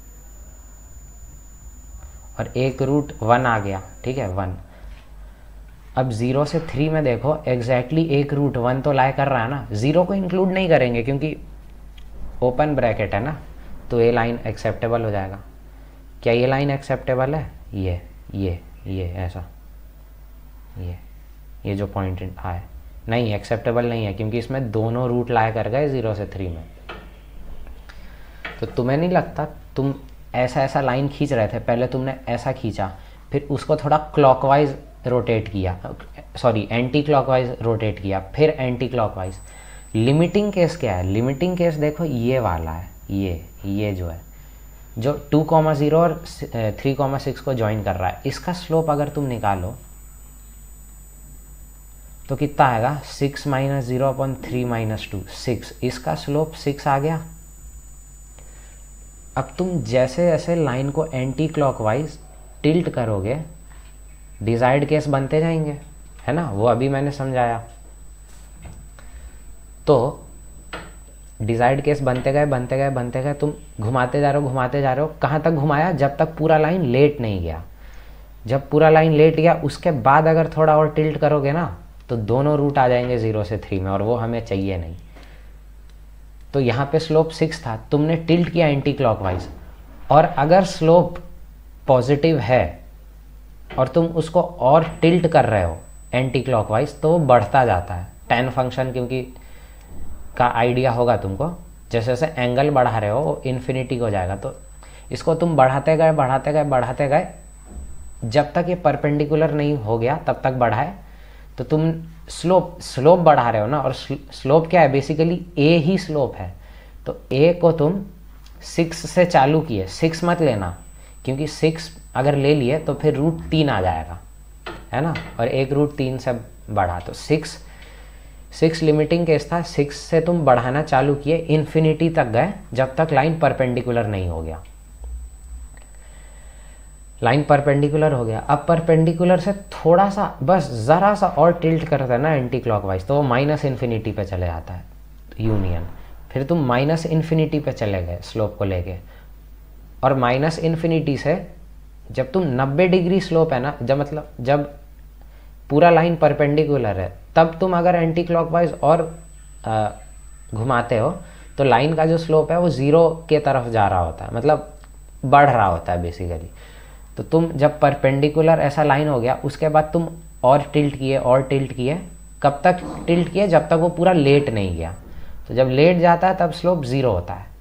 Speaker 1: और एक रूट 1 आ गया, ठीक है 1। अब 0 से 3 में देखो एग्जैक्टली एक रूट 1 तो लाए कर रहा है ना, 0 को इंक्लूड नहीं करेंगे क्योंकि ओपन ब्रैकेट है ना, तो ये लाइन एक्सेप्टेबल हो जाएगा। क्या ये लाइन एक्सेप्टेबल है? ये ऐसा, ये जो पॉइंट आए नहीं एक्सेप्टेबल नहीं है क्योंकि इसमें दोनों रूट लाए कर गए 0 से 3 में। तो तुम्हें नहीं लगता तुम ऐसा लाइन खींच रहे थे, पहले तुमने ऐसा खींचा फिर उसको थोड़ा क्लॉकवाइज रोटेट किया, सॉरी एंटी क्लॉकवाइज रोटेट किया, फिर एंटी क्लॉकवाइज। लिमिटिंग केस क्या है? लिमिटिंग केस देखो ये वाला है, ये जो है जो 2,0 और 3,6 को ज्वाइन कर रहा है, इसका स्लोप अगर तुम निकालो तो कितना आएगा 6 - 0/3 - 2 6। इसका स्लोप 6 आ गया। अब तुम जैसे जैसे लाइन को एंटी क्लॉकवाइज टिल्ट करोगे डिजायर्ड केस बनते जाएंगे, है ना, वो अभी मैंने समझाया। तो डिजायर्ड केस बनते गए, तुम घुमाते जा रहे हो, कहाँ तक घुमाया? जब तक पूरा लाइन लेट नहीं गया। जब पूरा लाइन लेट गया उसके बाद अगर थोड़ा और टिल्ट करोगे ना तो दोनों रूट आ जाएंगे 0 से 3 में और वो हमें चाहिए नहीं। तो यहाँ पे स्लोप 6 था, तुमने टिल्ट किया एंटी क्लॉकवाइज, और अगर स्लोप पॉजिटिव है और तुम उसको और टिल्ट कर रहे हो एंटी क्लॉकवाइज तो वो बढ़ता जाता है। tan फंक्शन क्योंकि का आइडिया होगा तुमको, जैसे जैसे एंगल बढ़ा रहे हो वो इन्फिनिटी को जाएगा, तो इसको तुम बढ़ाते गए जब तक ये परपेंडिकुलर नहीं हो गया तब तक बढ़ाए। तो तुम स्लोप बढ़ा रहे हो ना, और स्लोप क्या है? बेसिकली a ही स्लोप है। तो a को तुम 6 से चालू किए, 6 मत लेना क्योंकि 6 अगर ले लिए तो फिर रूट 3 आ जाएगा, है ना, और एक रूट 3 से बढ़ा, तो 6 लिमिटिंग केस था। 6 से तुम बढ़ाना चालू किए, इन्फिनिटी तक गए जब तक लाइन परपेंडिकुलर नहीं हो गया। लाइन परपेंडिकुलर हो गया, अब परपेंडिकुलर से थोड़ा सा बस ज़रा सा और टिल्ट करता है ना एंटी क्लॉकवाइज, तो वो -इन्फिनिटी पे चले जाता है यूनियन। फिर तुम -इन्फिनिटी पे चले गए स्लोप को लेके, और -इन्फिनिटी से जब तुम 90 डिग्री स्लोप है ना, जब पूरा लाइन परपेंडिकुलर है, तब तुम अगर एंटी क्लॉकवाइज और घुमाते हो तो लाइन का जो स्लोप है वो 0 के तरफ जा रहा होता है, मतलब बढ़ रहा होता है बेसिकली। तो तुम जब परपेंडिकुलर ऐसा लाइन हो गया, उसके बाद तुम और टिल्ट किए, कब तक टिल्ट किए, जब तक वो पूरा लेट नहीं गया। तो जब लेट जाता है तब स्लोप 0 होता है।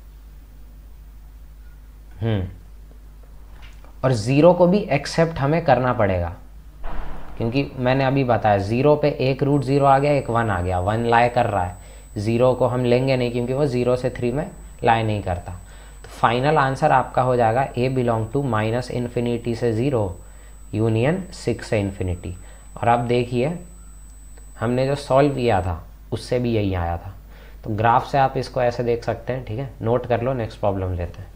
Speaker 1: और 0 को भी एक्सेप्ट हमें करना पड़ेगा, क्योंकि मैंने अभी बताया 0 पे एक रूट 0 आ गया, एक 1 आ गया, 1 लाई कर रहा है, 0 को हम लेंगे नहीं क्योंकि वो 0 से 3 में लाई नहीं करता। तो फाइनल आंसर आपका हो जाएगा a बिलोंग टू -∞ से 0 यूनियन 6 से इन्फिनिटी। और आप देखिए हमने जो सॉल्व किया था उससे भी यही आया था। तो ग्राफ से आप इसको ऐसे देख सकते हैं, ठीक है, नोट कर लो। नेक्स्ट प्रॉब्लम लेते हैं।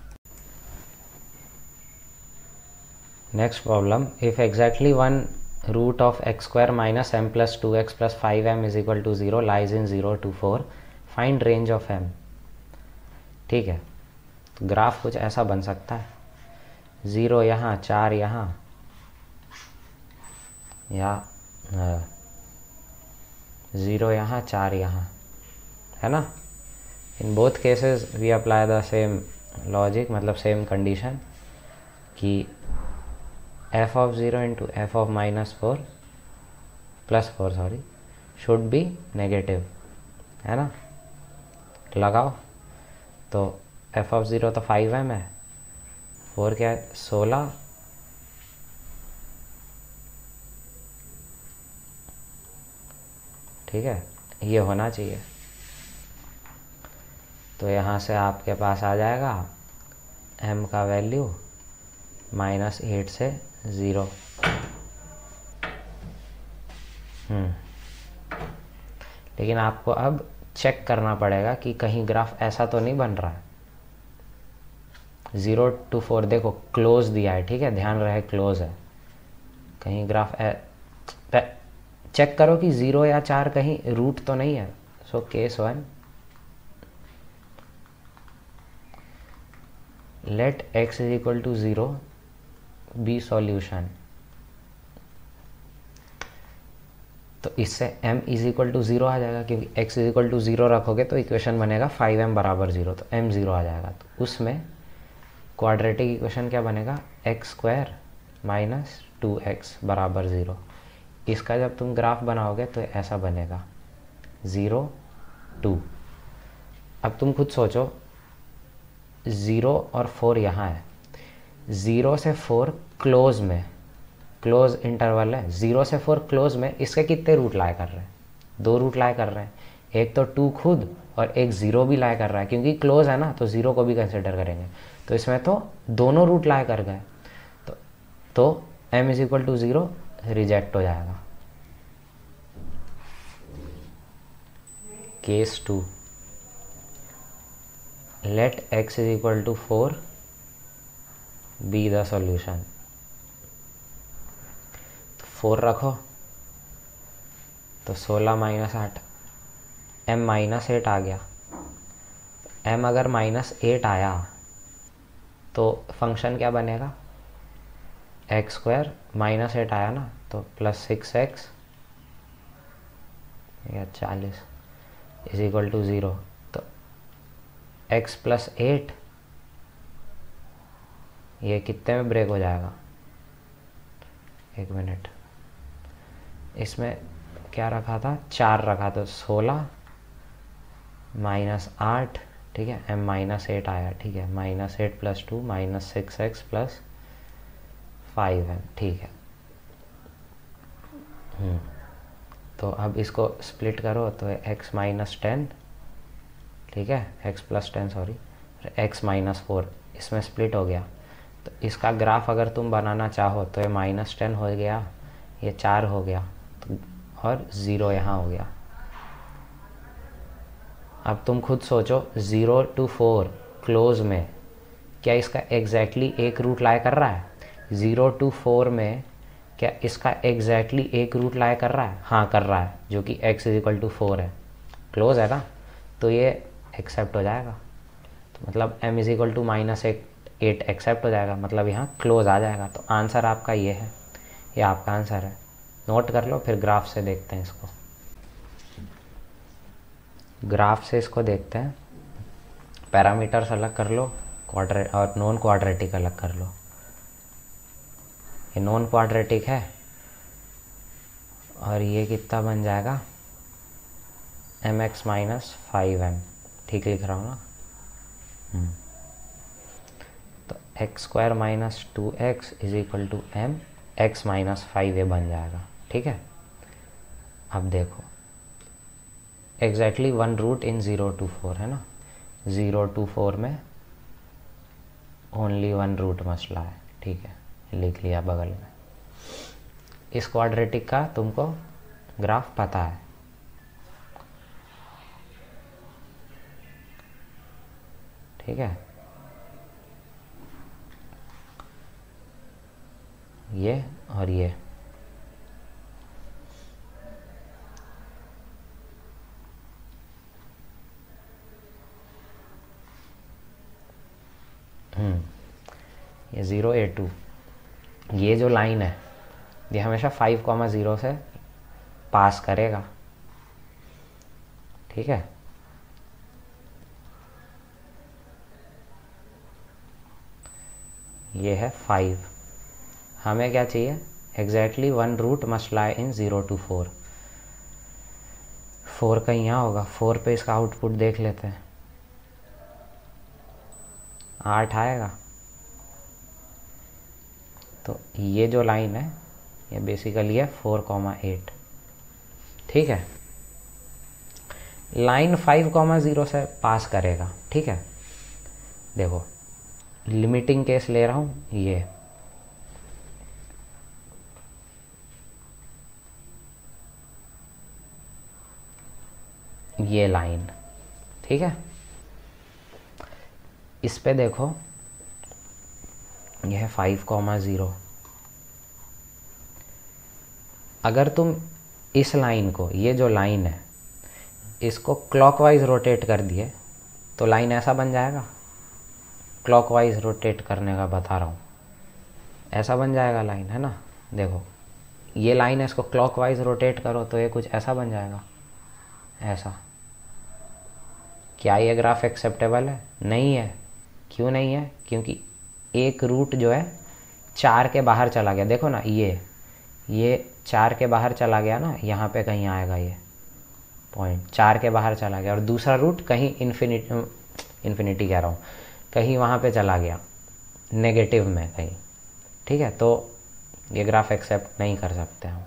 Speaker 1: Next problem, if exactly 1 root of x square minus m plus 2x plus 5m is equal to 0 lies in 0 to 4, find range of m। ठीक है, तो ग्राफ कुछ ऐसा बन सकता है, 0 यहाँ, 4 यहाँ, या 0 यहाँ, 4 यहाँ, है ना। In both cases we apply the same logic, मतलब सेम कंडीशन कि f of 0 into f of -4 plus 4 sorry should be negative, है ना। लगाओ, तो f of 0 तो 5m है, 4 क्या है 16, ठीक है, ये होना चाहिए। तो यहाँ से आपके पास आ जाएगा m का वैल्यू -8 से 0। लेकिन आपको अब चेक करना पड़ेगा कि कहीं ग्राफ ऐसा तो नहीं बन रहा है। 0 to 4 देखो क्लोज दिया है, ठीक है, ध्यान रहे क्लोज है। कहीं ग्राफ चेक करो कि 0 या 4 कहीं रूट तो नहीं है। So case 1, let x is equal to 0 be solution. तो इससे m इज इक्वल टू 0 आ जाएगा, क्योंकि x इज इक्वल टू 0 रखोगे तो इक्वेशन बनेगा 5m बराबर 0, तो m 0 आ जाएगा। तो उसमें क्वाड्रेटिक इक्वेशन क्या बनेगा, x स्क्वायर माइनस 2x बराबर 0। इसका जब तुम ग्राफ बनाओगे तो ऐसा बनेगा 0 2। अब तुम खुद सोचो, 0 और 4 यहाँ है, 0 से 4 क्लोज में, क्लोज इंटरवल है, 0 से 4 क्लोज में, इसके कितने रूट लाई कर रहे हैं, 2 रूट लाई कर रहे हैं। एक तो 2 खुद और एक 0 भी लाई कर रहा है, क्योंकि क्लोज है ना तो 0 को भी कंसिडर करेंगे। तो इसमें तो दोनों रूट लाई कर गए, तो m is equal to 0 reject हो जाएगा। Case 2, let x is equal to 4 be the solution. 4 रखो, तो 16 माइनस 8, m -8 आ गया। m अगर -8 आया तो फंक्शन क्या बनेगा, x स्क्वायर -8 आया ना, तो प्लस 6x या 40 इज इक्वल टू 0। तो x प्लस 8 ये कितने में ब्रेक हो जाएगा, 1 मिनट, इसमें क्या रखा था, 4 रखा, तो 16 -8, ठीक है, m -8 आया, ठीक है, -8 प्लस 2 -6x प्लस 5m, ठीक है। तो अब इसको स्प्लिट करो तो x -10, ठीक है, x प्लस 10 सॉरी, x -4 इसमें स्प्लिट हो गया। तो इसका ग्राफ अगर तुम बनाना चाहो तो ये -10 हो गया, ये 4 हो गया, तो और 0 यहाँ हो गया। अब तुम खुद सोचो, 0 to 4 क्लोज में क्या इसका एग्जैक्टली एक रूट लाई कर रहा है, 0 to 4 में क्या इसका एग्जैक्टली एक रूट लाई कर रहा है, हाँ कर रहा है, जो कि x इज इक्वल टू 4 है, क्लोज है ना, तो ये एक्सेप्ट हो जाएगा। तो मतलब m is equal to -8 accept हो जाएगा, मतलब यहाँ क्लोज आ जाएगा। तो आंसर आपका ये है, ये आपका आंसर है। नोट कर लो, फिर ग्राफ से देखते हैं इसको। ग्राफ से इसको देखते हैं। पैरामीटर्स अलग कर लो, क्वाड्रेट और नॉन क्वाड्रेटिक अलग कर लो। ये नॉन क्वाड्रेटिक है और ये कितना बन जाएगा mx माइनस 5m, ठीक लिख रहा हूँ ना। तो X square minus 2x is equal to m x minus 5 ये बन जाएगा, ठीक है। अब देखो एग्जैक्टली 1 रूट इन 0 to 4 है ना, 0 to 4 में ओनली 1 रूट मसला है, ठीक है, लिख लिया बगल में। इस क्वाड्रेटिक का तुमको ग्राफ पता है, ठीक है। ये और ये ये 0 A2, ये जो लाइन है ये हमेशा 5,0 से पास करेगा, ठीक है। ये है 5, हमें क्या चाहिए exactly 1 root must lie in 0 to 4। 4 कहीं यहाँ होगा, 4 पे इसका आउटपुट देख लेते हैं, 8 आएगा। तो ये जो लाइन है ये बेसिकली है 4,8, ठीक है। लाइन 5,0 से पास करेगा, ठीक है। देखो लिमिटिंग केस ले रहा हूँ, ये लाइन, ठीक है। इस पे देखो यह है 5,0। अगर तुम इस लाइन को, ये जो लाइन है इसको क्लॉकवाइज रोटेट कर दिए तो लाइन ऐसा बन जाएगा। क्लॉकवाइज रोटेट करने का बता रहा हूँ, ऐसा बन जाएगा लाइन, है ना। देखो ये लाइन है, इसको क्लॉकवाइज रोटेट करो तो ये कुछ ऐसा बन जाएगा, ऐसा। क्या ये ग्राफ एक्सेप्टेबल है? नहीं है। क्यों नहीं है? क्योंकि एक रूट जो है 4 के बाहर चला गया। देखो ना, ये 4 के बाहर चला गया ना, यहाँ पे कहीं आएगा ये पॉइंट, 4 के बाहर चला गया। और दूसरा रूट कहीं इन्फिनिटी कह रहा हूँ, कहीं वहाँ पे चला गया नेगेटिव में कहीं, ठीक है। तो ये ग्राफ एक्सेप्ट नहीं कर सकते हम,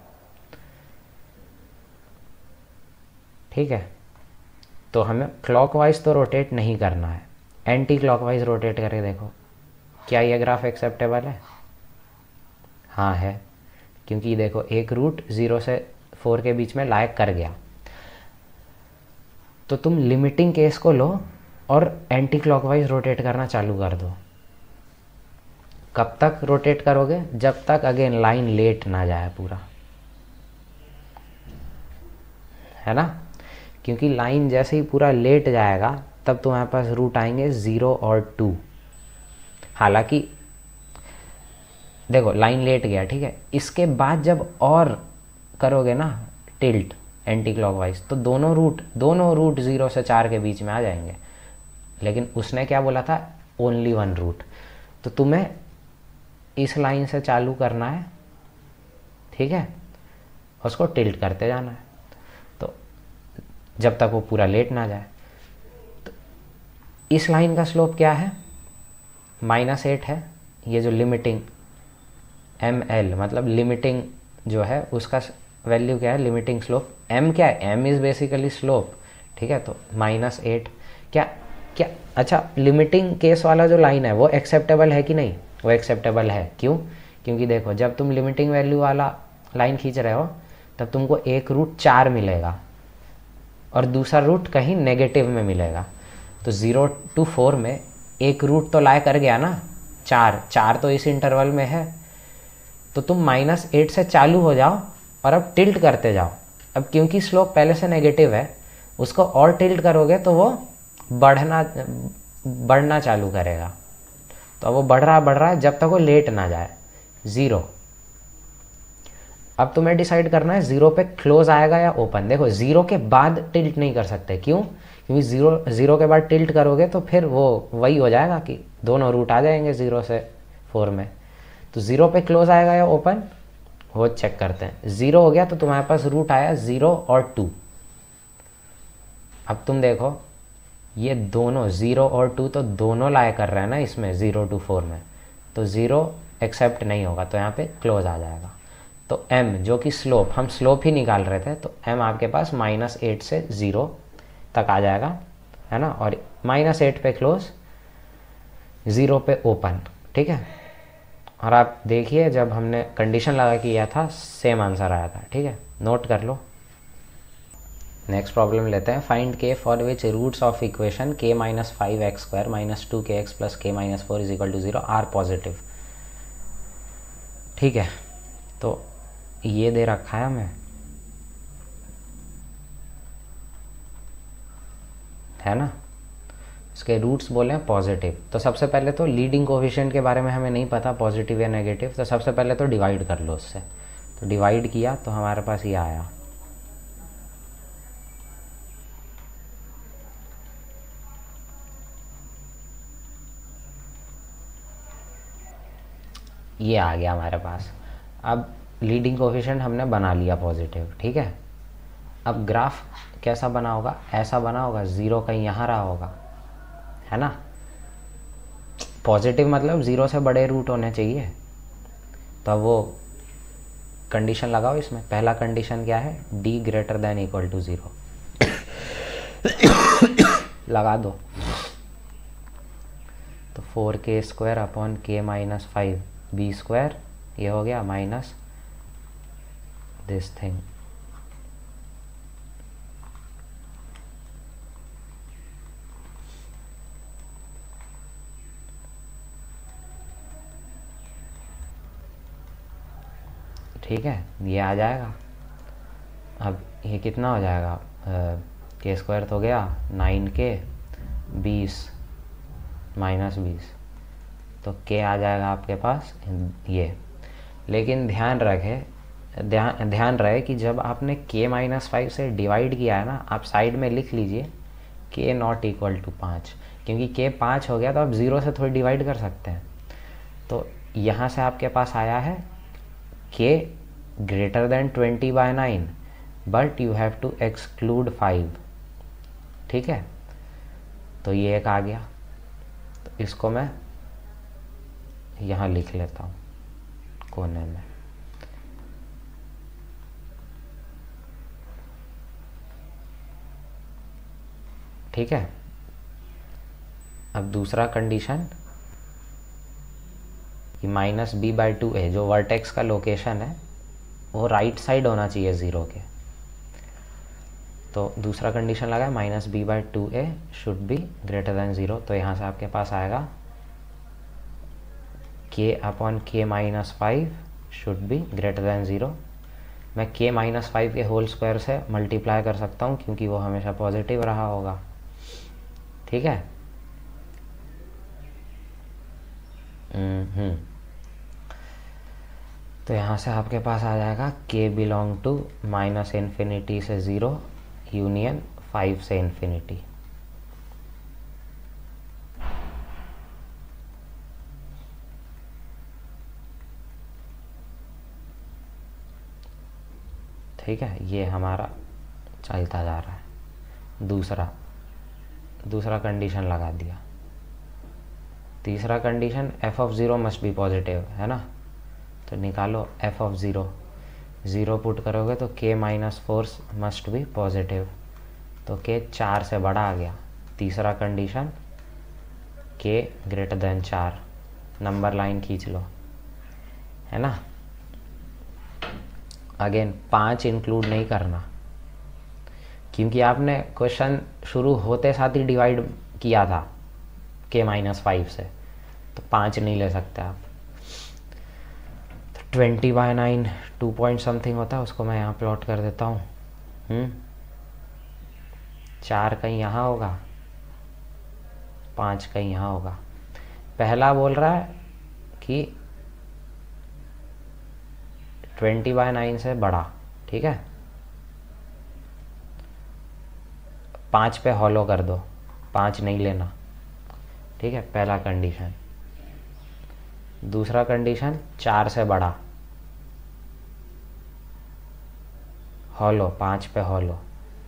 Speaker 1: ठीक है। तो हमें क्लॉकवाइज तो रोटेट नहीं करना है, एंटी क्लॉकवाइज रोटेट करके देखो, क्या ये ग्राफ एक्सेप्टेबल है? हाँ है, क्योंकि देखो एक रूट 0 से 4 के बीच में लायक कर गया। तो तुम लिमिटिंग केस को लो और एंटी क्लॉकवाइज रोटेट करना चालू कर दो। कब तक रोटेट करोगे? जब तक अगेन लाइन लेट ना जाए पूरा, है ना। क्योंकि लाइन जैसे ही पूरा लेट जाएगा तब तुम्हारे पास रूट आएंगे 0 और 2। हालांकि देखो लाइन लेट गया, ठीक है। इसके बाद जब और करोगे ना टिल्ट एंटी क्लॉकवाइज, तो दोनों रूट 0 से 4 के बीच में आ जाएंगे। लेकिन उसने क्या बोला था? Only 1 root. तो तुम्हें इस लाइन से चालू करना है, ठीक है, उसको टिल्ट करते जाना है, तो जब तक वो पूरा लेट ना जाए। तो इस लाइन का स्लोप क्या है? -8 है। ये जो लिमिटिंग ML मतलब लिमिटिंग जो है उसका वैल्यू क्या है? लिमिटिंग स्लोप M क्या है? M इज़ बेसिकली स्लोप, ठीक है। तो -8 क्या अच्छा, लिमिटिंग केस वाला जो लाइन है वो एक्सेप्टेबल है कि नहीं? वो एक्सेप्टेबल है। क्यों? क्योंकि देखो जब तुम लिमिटिंग वैल्यू वाला लाइन खींच रहे हो तब तुमको एक रूट 4 मिलेगा और दूसरा रूट कहीं नेगेटिव में मिलेगा। तो 0 to 4 में एक रूट तो लाई कर गया ना, 4 तो इस इंटरवल में है। तो तुम -8 से चालू हो जाओ और अब टिल्ट करते जाओ। अब क्योंकि स्लोप पहले से नेगेटिव है, उसको और टिल्ट करोगे तो वो बढ़ना चालू करेगा। तो वो बढ़ रहा है जब तक वो लेट ना जाए 0। अब तुम्हें डिसाइड करना है 0 पे क्लोज आएगा या ओपन। देखो 0 के बाद टिल्ट नहीं कर सकते। क्यों? क्योंकि ज़ीरो के बाद टिल्ट करोगे तो फिर वो वही हो जाएगा कि दोनों रूट आ जाएंगे 0 से 4 में। तो 0 पे क्लोज आएगा या ओपन, वो चेक करते हैं। 0 हो गया तो तुम्हारे पास रूट आया 0 और 2। अब तुम देखो ये दोनों 0 और 2 तो दोनों लाए कर रहे हैं ना इसमें 0 to 4 में, तो 0 एक्सेप्ट नहीं होगा, तो यहाँ पे क्लोज आ जाएगा। तो m जो कि स्लोप, हम स्लोप ही निकाल रहे थे, तो m आपके पास -8 से 0 तक आ जाएगा, है ना। और -8 पे क्लोज, 0 पे ओपन, ठीक है। और आप देखिए जब हमने कंडीशन लगा किया था सेम आंसर आया था, ठीक है, नोट कर लो। नेक्स्ट प्रॉब्लम लेते हैं। Find k for which roots of equation k - 5x² - 2kx + k - 4 = 0 are positive. ठीक है, तो ये दे रखा है हमें, है ना। इसके रूट्स बोले हैं पॉजिटिव। तो सबसे पहले तो लीडिंग कोफिशिएंट के बारे में हमें नहीं पता पॉजिटिव या नेगेटिव, तो सबसे पहले तो डिवाइड कर लो उससे। तो डिवाइड किया तो हमारे पास ये आया, ये आ गया हमारे पास। अब लीडिंग कोफिशिएंट हमने बना लिया पॉजिटिव, ठीक है। अब ग्राफ कैसा बना होगा, ऐसा बना होगा, 0 कहीं यहाँ रहा होगा, है ना। पॉजिटिव मतलब 0 से बड़े रूट होने चाहिए। तो अब वो कंडीशन लगाओ इसमें। पहला कंडीशन क्या है, d > 0 लगा दो। तो 4k² अपॉन k - 5 b², ये हो गया माइनस दिस थिंग। ठीक है, ये आ जाएगा। अब ये कितना हो जाएगा, k² तो गया 9k, 20 -20, तो k आ जाएगा आपके पास ये। लेकिन ध्यान रहे कि जब आपने k - 5 से डिवाइड किया है ना, आप साइड में लिख लीजिए k ≠ 5, क्योंकि k 5 हो गया तो आप 0 से थोड़ी डिवाइड कर सकते हैं। तो यहाँ से आपके पास आया है k > 20/9 but you have to exclude 5, ठीक है। तो ये एक आ गया, तो इसको मैं यहाँ लिख लेता हूँ कोने में। ठीक है, अब दूसरा कंडीशन कि -b/2a जो वर्टेक्स का लोकेशन है वो राइट साइड होना चाहिए 0 के। तो दूसरा कंडीशन लगा है -b/2a should be greater than 0। तो यहाँ से आपके पास आएगा k upon k - 5 should be greater than 0। मैं k - 5 के होल स्क्वायर से मल्टीप्लाई कर सकता हूँ क्योंकि वो हमेशा पॉजिटिव रहा होगा, ठीक है। तो यहाँ से आपके पास आ जाएगा k बिलोंग टू -∞ से 0 यूनियन 5 से ∞। ठीक है, ये हमारा चलता जा रहा है। दूसरा कंडीशन लगा दिया। तीसरा condition f(0) must be positive, है ना। तो निकालो f(0), 0 पुट करोगे तो k - 4 मस्ट बी पॉजिटिव, तो k 4 से बड़ा आ गया। तीसरा कंडीशन k > 4, नंबर लाइन खींच लो, है ना। अगेन 5 इंक्लूड नहीं करना क्योंकि आपने क्वेश्चन शुरू होते साथ ही डिवाइड किया था k - 5 से, तो 5 नहीं ले सकते आप। तो 20/9 2 पॉइंट समथिंग होता है, उसको मैं यहाँ प्लॉट कर देता हूँ। 4 कहीं यहाँ होगा, 5 कहीं यहाँ होगा। पहला बोल रहा है कि 20/9 से बड़ा, ठीक है। 5 पे हॉलो कर दो, 5 नहीं लेना, ठीक है, पहला कंडीशन। दूसरा कंडीशन 4 से बड़ा, हॉलो, 5 पे हॉलो,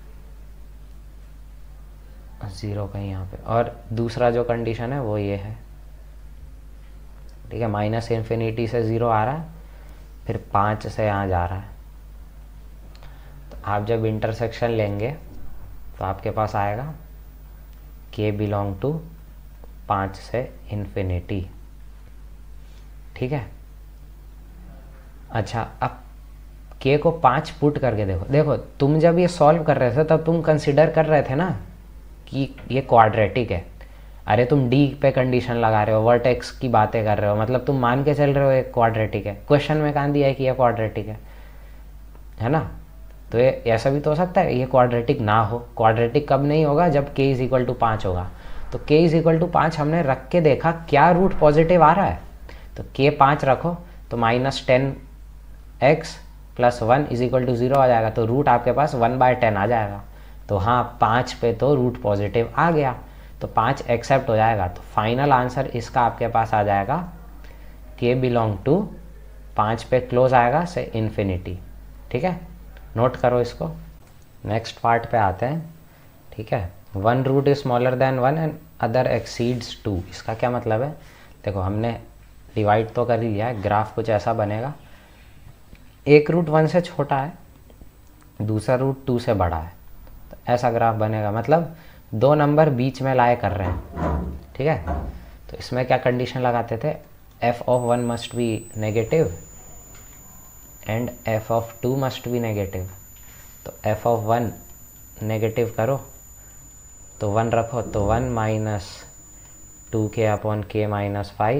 Speaker 1: 0 कहीं यहाँ पे। और दूसरा जो कंडीशन है वो ये है, ठीक है, माइनस इन्फिनिटी से 0 आ रहा है, फिर 5 से यहाँ जा रहा है। तो आप जब इंटरसेक्शन लेंगे तो आपके पास आएगा k बिलोंग टू 5 से इन्फिनिटी, ठीक है। अच्छा, अब k को 5 पुट करके देखो तुम जब ये सॉल्व कर रहे थे तब तुम कंसिडर कर रहे थे ना कि ये क्वाड्रेटिक है। अरे तुम d पे कंडीशन लगा रहे हो, वर्टेक्स की बातें कर रहे हो, मतलब तुम मान के चल रहे हो ये क्वाड्रेटिक है। क्वेश्चन में कहाँ दिया है कि ये क्वाड्रेटिक है ना। तो ये ऐसा भी तो हो सकता है ये क्वाड्रेटिक ना हो। क्वाड्रेटिक कब नहीं होगा, जब k इज इक्वल टू 5 होगा। तो k इज इक्वल टू 5 हमने रख के देखा क्या रूट पॉजिटिव आ रहा है। तो k 5 रखो तो -10x + 1 इज इक्वल टू 0 आ जाएगा। तो रूट आपके पास 1/10 आ जाएगा। तो हाँ, 5 पे तो रूट पॉजिटिव आ गया, तो 5 एक्सेप्ट हो जाएगा। तो फाइनल आंसर इसका आपके पास आ जाएगा k बिलोंग टू 5 पे क्लोज आएगा से इन्फिनिटी, ठीक है। नोट करो इसको। नेक्स्ट पार्ट पे आते हैं, ठीक है। 1 root is smaller than 1 and other exceeds 2। इसका क्या मतलब है, देखो हमने डिवाइड तो कर ही लिया है, ग्राफ कुछ ऐसा बनेगा, एक रूट 1 से छोटा है, दूसरा रूट 2 से बड़ा है, तो ऐसा ग्राफ बनेगा। मतलब दो नंबर बीच में लाए कर रहे हैं, ठीक है। तो इसमें क्या कंडीशन लगाते थे, f(1) must be negative and f(2) must be negative. तो f(1) नेगेटिव करो तो 1 रखो, तो 1 - 2k/k-5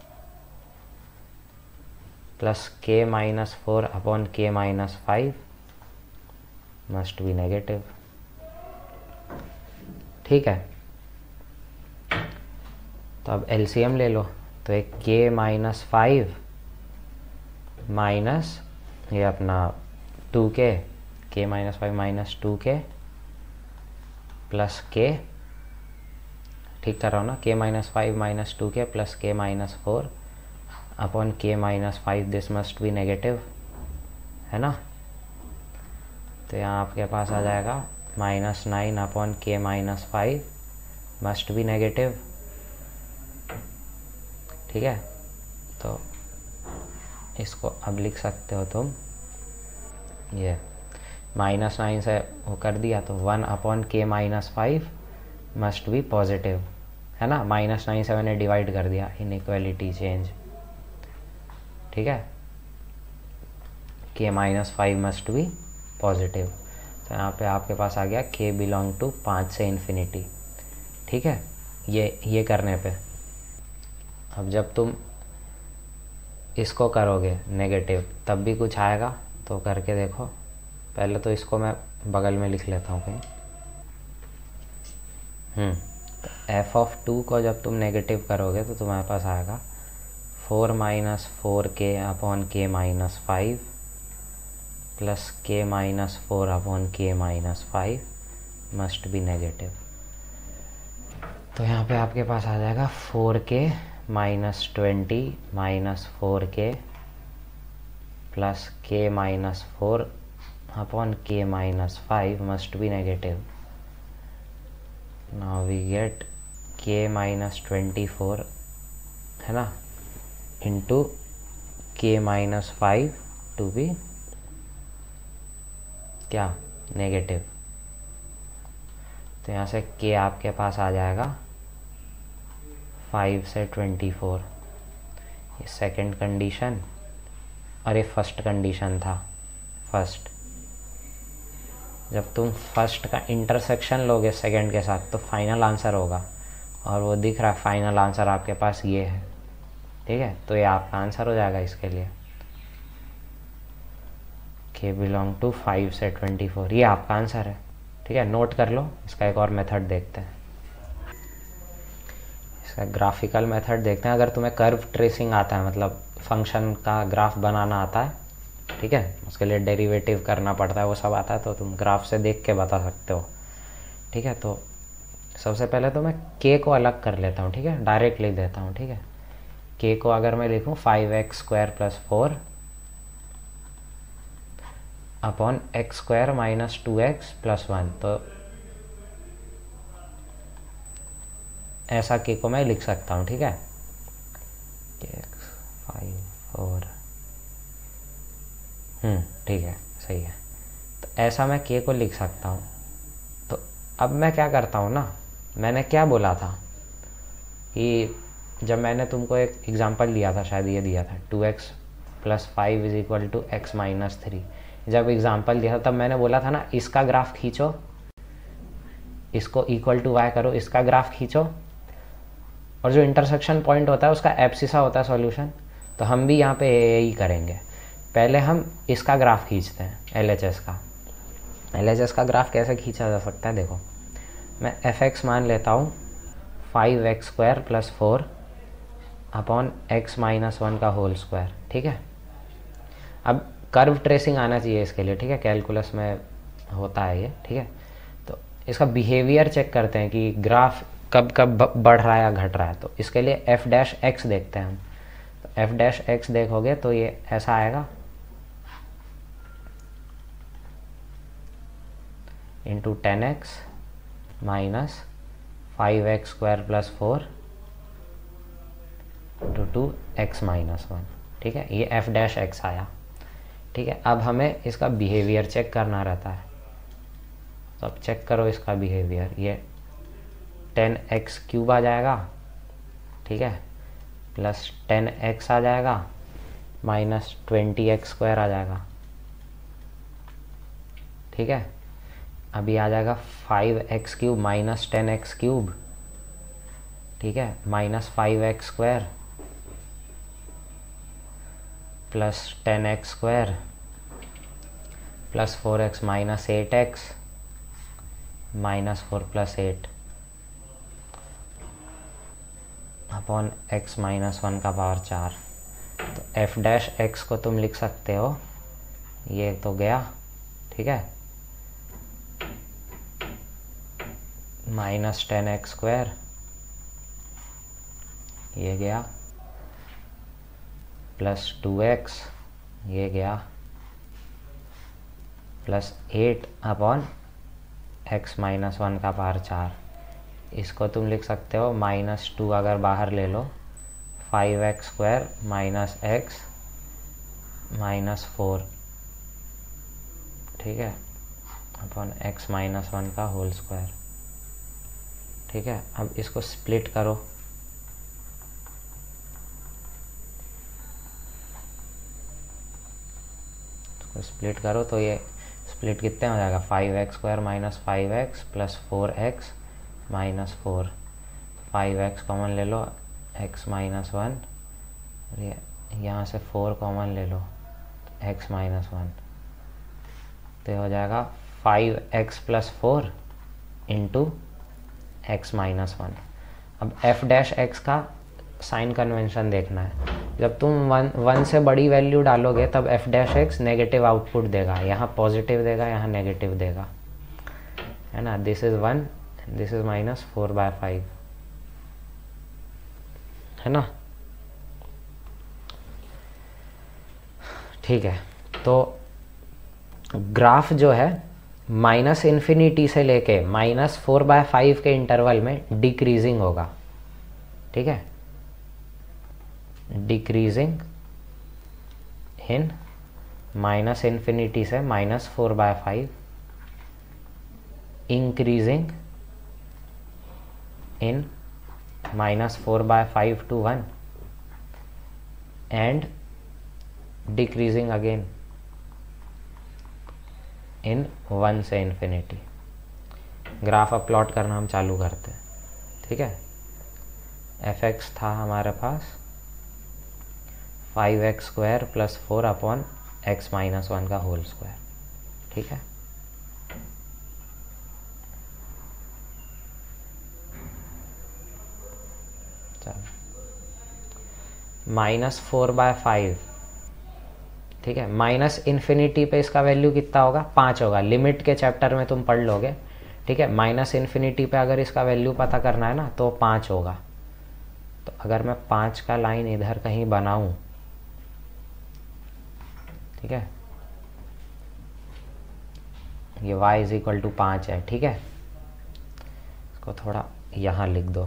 Speaker 1: plus k-4/k-5 must be negative, ठीक है। तो अब एलसीएम ले लो, तो एक k-5 माइनस ये अपना 2k, k-5 - 2k plus k, ठीक कर रहा हूँ ना, k-5 - 2k plus k-4/k-5, this must be negative, है ना। तो यहाँ आपके पास आ जाएगा -9/k-5 मस्ट बी नेगेटिव, ठीक है। तो इसको अब लिख सकते हो तुम, ये -9 से वो कर दिया तो 1/k-5 मस्ट बी पॉजिटिव, है ना। -9 से मैंने डिवाइड कर दिया, इनइक्वालिटी चेंज, ठीक है। k-5 must be positive. तो यहाँ पे आपके पास आ गया k बिलोंग टू 5 से इन्फिनिटी, ठीक है। ये करने पे अब जब तुम इसको करोगे नेगेटिव तब भी कुछ आएगा, तो करके देखो। पहले तो इसको मैं बगल में लिख लेता हूँ कहीं। तो f(2) को जब तुम नेगेटिव करोगे तो तुम्हारे पास आएगा 4 - 4k/k-5 plus k-4/k-5 must be negative. तो यहाँ पे आपके पास आ जाएगा 4k - 20 - 4k plus k-4/k-5 must be negative. Now we get k-24, है ना, इंटू k-5 टू बी क्या, नेगेटिव। तो यहाँ से k आपके पास आ जाएगा 5 से 24, ये सेकंड कंडीशन, और ये फर्स्ट कंडीशन था। फर्स्ट, जब तुम फर्स्ट का इंटरसेक्शन लोगे सेकंड के साथ तो फाइनल आंसर होगा, और वो दिख रहा है फाइनल आंसर आपके पास ये है, ठीक है। तो ये आपका आंसर हो जाएगा इसके लिए, k बिलोंग टू 5 से 24, ये आपका आंसर है, ठीक है। नोट कर लो। इसका एक और मेथड देखते हैं, इसका ग्राफिकल मेथड देखते हैं। अगर तुम्हें कर्व ट्रेसिंग आता है, मतलब फंक्शन का ग्राफ बनाना आता है, ठीक है, उसके लिए डेरिवेटिव करना पड़ता है, वो सब आता है, तो तुम ग्राफ से देख के बता सकते हो, ठीक है, तो सबसे पहले तो मैं k को अलग कर लेता हूँ, ठीक है, डायरेक्ट लिख देता हूँ, ठीक है। k को अगर मैं लिखूँ 5x² + 4 अपॉन x² - 2x + 1, तो ऐसा k को मैं लिख सकता हूँ, ठीक है। x 5 4 ठीक है, सही है। तो ऐसा मैं k को लिख सकता हूँ। तो अब मैं क्या करता हूँ ना, मैंने क्या बोला था कि जब मैंने तुमको एक एग्जांपल दिया था, शायद ये दिया था 2x + 5 = x - 3, जब एग्जांपल दिया था तब मैंने बोला था ना, इसका ग्राफ खींचो, इसको = y करो, इसका ग्राफ खींचो, और जो इंटरसेक्शन पॉइंट होता है उसका एब्सिसा होता है सॉल्यूशन। तो हम भी यहाँ पे यही करेंगे। पहले हम इसका ग्राफ खींचते हैं, LHS का। LHS का ग्राफ कैसे खींचा जा सकता है, देखो मैं fx मान लेता हूँ 5x² + 4 अपॉन x - 1 का होल स्क्वायर, ठीक है। अब कर्व ट्रेसिंग आना चाहिए इसके लिए, ठीक है, कैलकुलस में होता है ये, ठीक है। तो इसका बिहेवियर चेक करते हैं कि ग्राफ कब कब बढ़ रहा है या घट रहा है। तो इसके लिए f' देखते हैं हम। तो f' देखोगे तो ये ऐसा आएगा, into 10x minus 5x² + 4 into 2x - 1, ठीक है, ये f' आया, ठीक है। अब हमें इसका बिहेवियर चेक करना रहता है, तो अब चेक करो इसका बिहेवियर। ये 10x³ आ जाएगा, ठीक है, प्लस 10x आ जाएगा, माइनस 20x² आ जाएगा, ठीक है। अभी आ जाएगा 5x³ माइनस 10x³, ठीक है, minus 5x² plus 10x² plus 4x minus 8x minus 4 + 8 upon x - 1 का पावर 4। तो f' को तुम लिख सकते हो, ये तो गया, ठीक है, माइनस 10x², ये गया, प्लस 2x, ये गया, प्लस 8 अपॉन x - 1 का पावर 4। इसको तुम लिख सकते हो -2 अगर बाहर ले लो, 5x² माइनस x माइनस 4, ठीक है, अपॉन x - 1 का होल स्क्वायर, ठीक है। अब इसको स्प्लिट करो, इसको स्प्लिट करो तो ये स्प्लिट कितने हो जाएगा, 5x² minus 5x plus 4x minus 4, 5x common ले लो, x - 1, ये यहाँ से 4 कॉमन ले लो, x - 1, तो हो जाएगा 5x + 4 इंटू x - 1। अब f' का साइन कन्वेंशन देखना है। जब तुम 1 से बड़ी वैल्यू डालोगे तब f' नेगेटिव आउटपुट देगा, यहाँ पॉजिटिव देगा, यहाँ नेगेटिव देगा, है ना। दिस इज़ 1, दिस इज़ -4/5, है ना, ठीक है। तो ग्राफ जो है -∞ से लेके -4/5 के इंटरवल में डिक्रीजिंग होगा, ठीक है, डिक्रीजिंग इन -∞ से -4/5, increasing in -4/5 to 1 and decreasing again in 1 से ∞। ग्राफ अब प्लॉट करना हम चालू करते हैं, ठीक है। f(x) था हमारे पास 5x² + 4 अपॉन x - 1 का होल स्क्वायर, ठीक है। चलो -4/5, ठीक है, -∞ पे इसका वैल्यू कितना होगा, 5 होगा। लिमिट के चैप्टर में तुम पढ़ लोगे, ठीक है। माइनस इन्फिनिटी पे अगर इसका वैल्यू पता करना है ना तो 5 होगा। तो अगर मैं 5 का लाइन इधर कहीं बनाऊं, ठीक है, ये y इज इक्वल टू 5 है, ठीक है, इसको थोड़ा यहाँ लिख दो,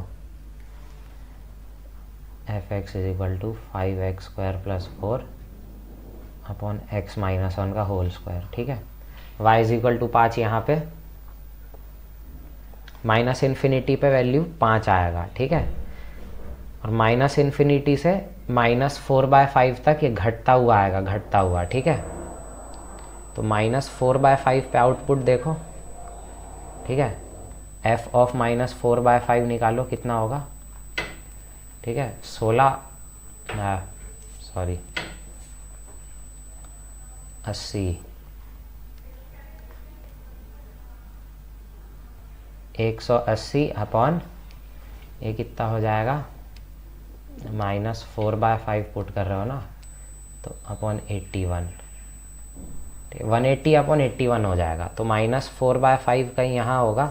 Speaker 1: fx is equal to 5x² plus 4 upon x minus 1 का होल स्क्वायर, ठीक है। y इज इक्वल टू 5, यहाँ पे माइनस इन्फिनिटी पे वैल्यू 5 आएगा, ठीक है, और माइनस इन्फिनिटी से -4/5 तक ये घटता हुआ आएगा, घटता हुआ, ठीक है। तो -4/5 पे आउटपुट देखो, ठीक है, f ऑफ -4/5 निकालो कितना होगा, ठीक है, 80 180 अपॉन ये कितना हो जाएगा, -4/5 पुट कर रहे हो ना, तो अपॉन 81, 180 अपॉन 81 हो जाएगा। तो -4/5 कहीं यहाँ होगा,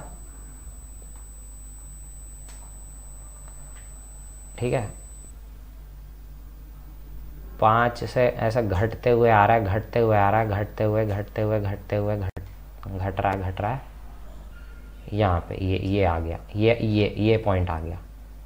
Speaker 1: ठीक है, 5 से ऐसा घटते हुए आ रहा है, घटते हुए आ रहा है, घटते हुए घटते हुए घटते हुए घट रहा है, यहाँ पे ये आ गया, ये पॉइंट आ गया,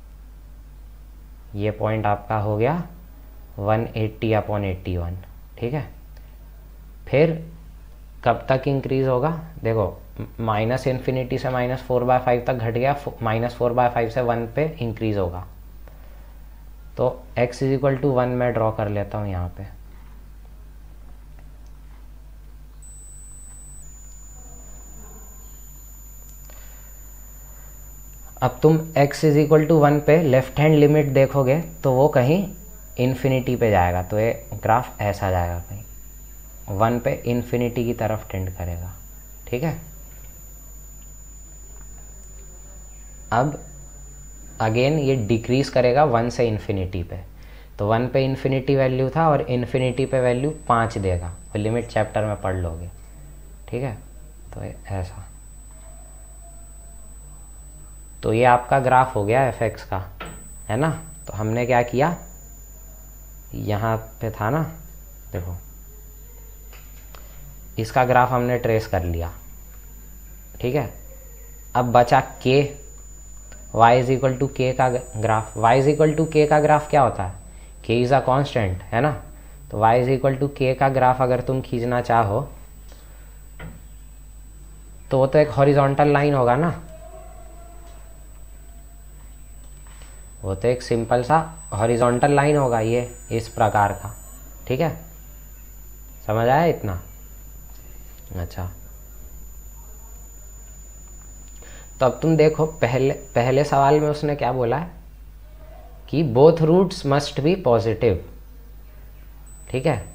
Speaker 1: ये पॉइंट आपका हो गया 180 अपॉन 81, ठीक है। फिर कब तक इंक्रीज होगा, देखो माइनस इन्फिनिटी से -4/5 तक घट गया, -4/5 से 1 पे इंक्रीज होगा। तो x इज इक्वल टू 1 मैं ड्रॉ कर लेता हूँ यहाँ पे, अब तुम x इज इक्वल टू 1 पे लेफ्ट हैंड लिमिट देखोगे तो वो कहीं इन्फिनिटी पे जाएगा, तो ये ग्राफ ऐसा जाएगा, कहीं 1 पे इन्फिनिटी की तरफ टेंड करेगा, ठीक है। अब अगेन ये डिक्रीज करेगा 1 से इन्फिनिटी पे, तो 1 पे इन्फिनिटी वैल्यू था और इन्फिनिटी पे वैल्यू 5 देगा, वो लिमिट चैप्टर में पढ़ लोगे, ठीक है। तो ऐसा, तो ये आपका ग्राफ हो गया fx का, है ना। तो हमने क्या किया, यहाँ पे था ना, देखो इसका ग्राफ हमने ट्रेस कर लिया, ठीक है। अब बचा k, y is equal to k का graph, y is equal to k का ग्राफ क्या होता है, k इज़ अ कांस्टेंट, है ना। तो y is equal to k का ग्राफ अगर तुम खींचना चाहो तो वो तो एक हॉरिजॉन्टल लाइन होगा ना, वो तो एक सिंपल सा हॉरिजॉन्टल लाइन होगा, ये इस प्रकार का, ठीक है, समझ आया इतना। अच्छा, तो अब तुम देखो पहले सवाल में उसने क्या बोला है कि both roots must be positive, ठीक है,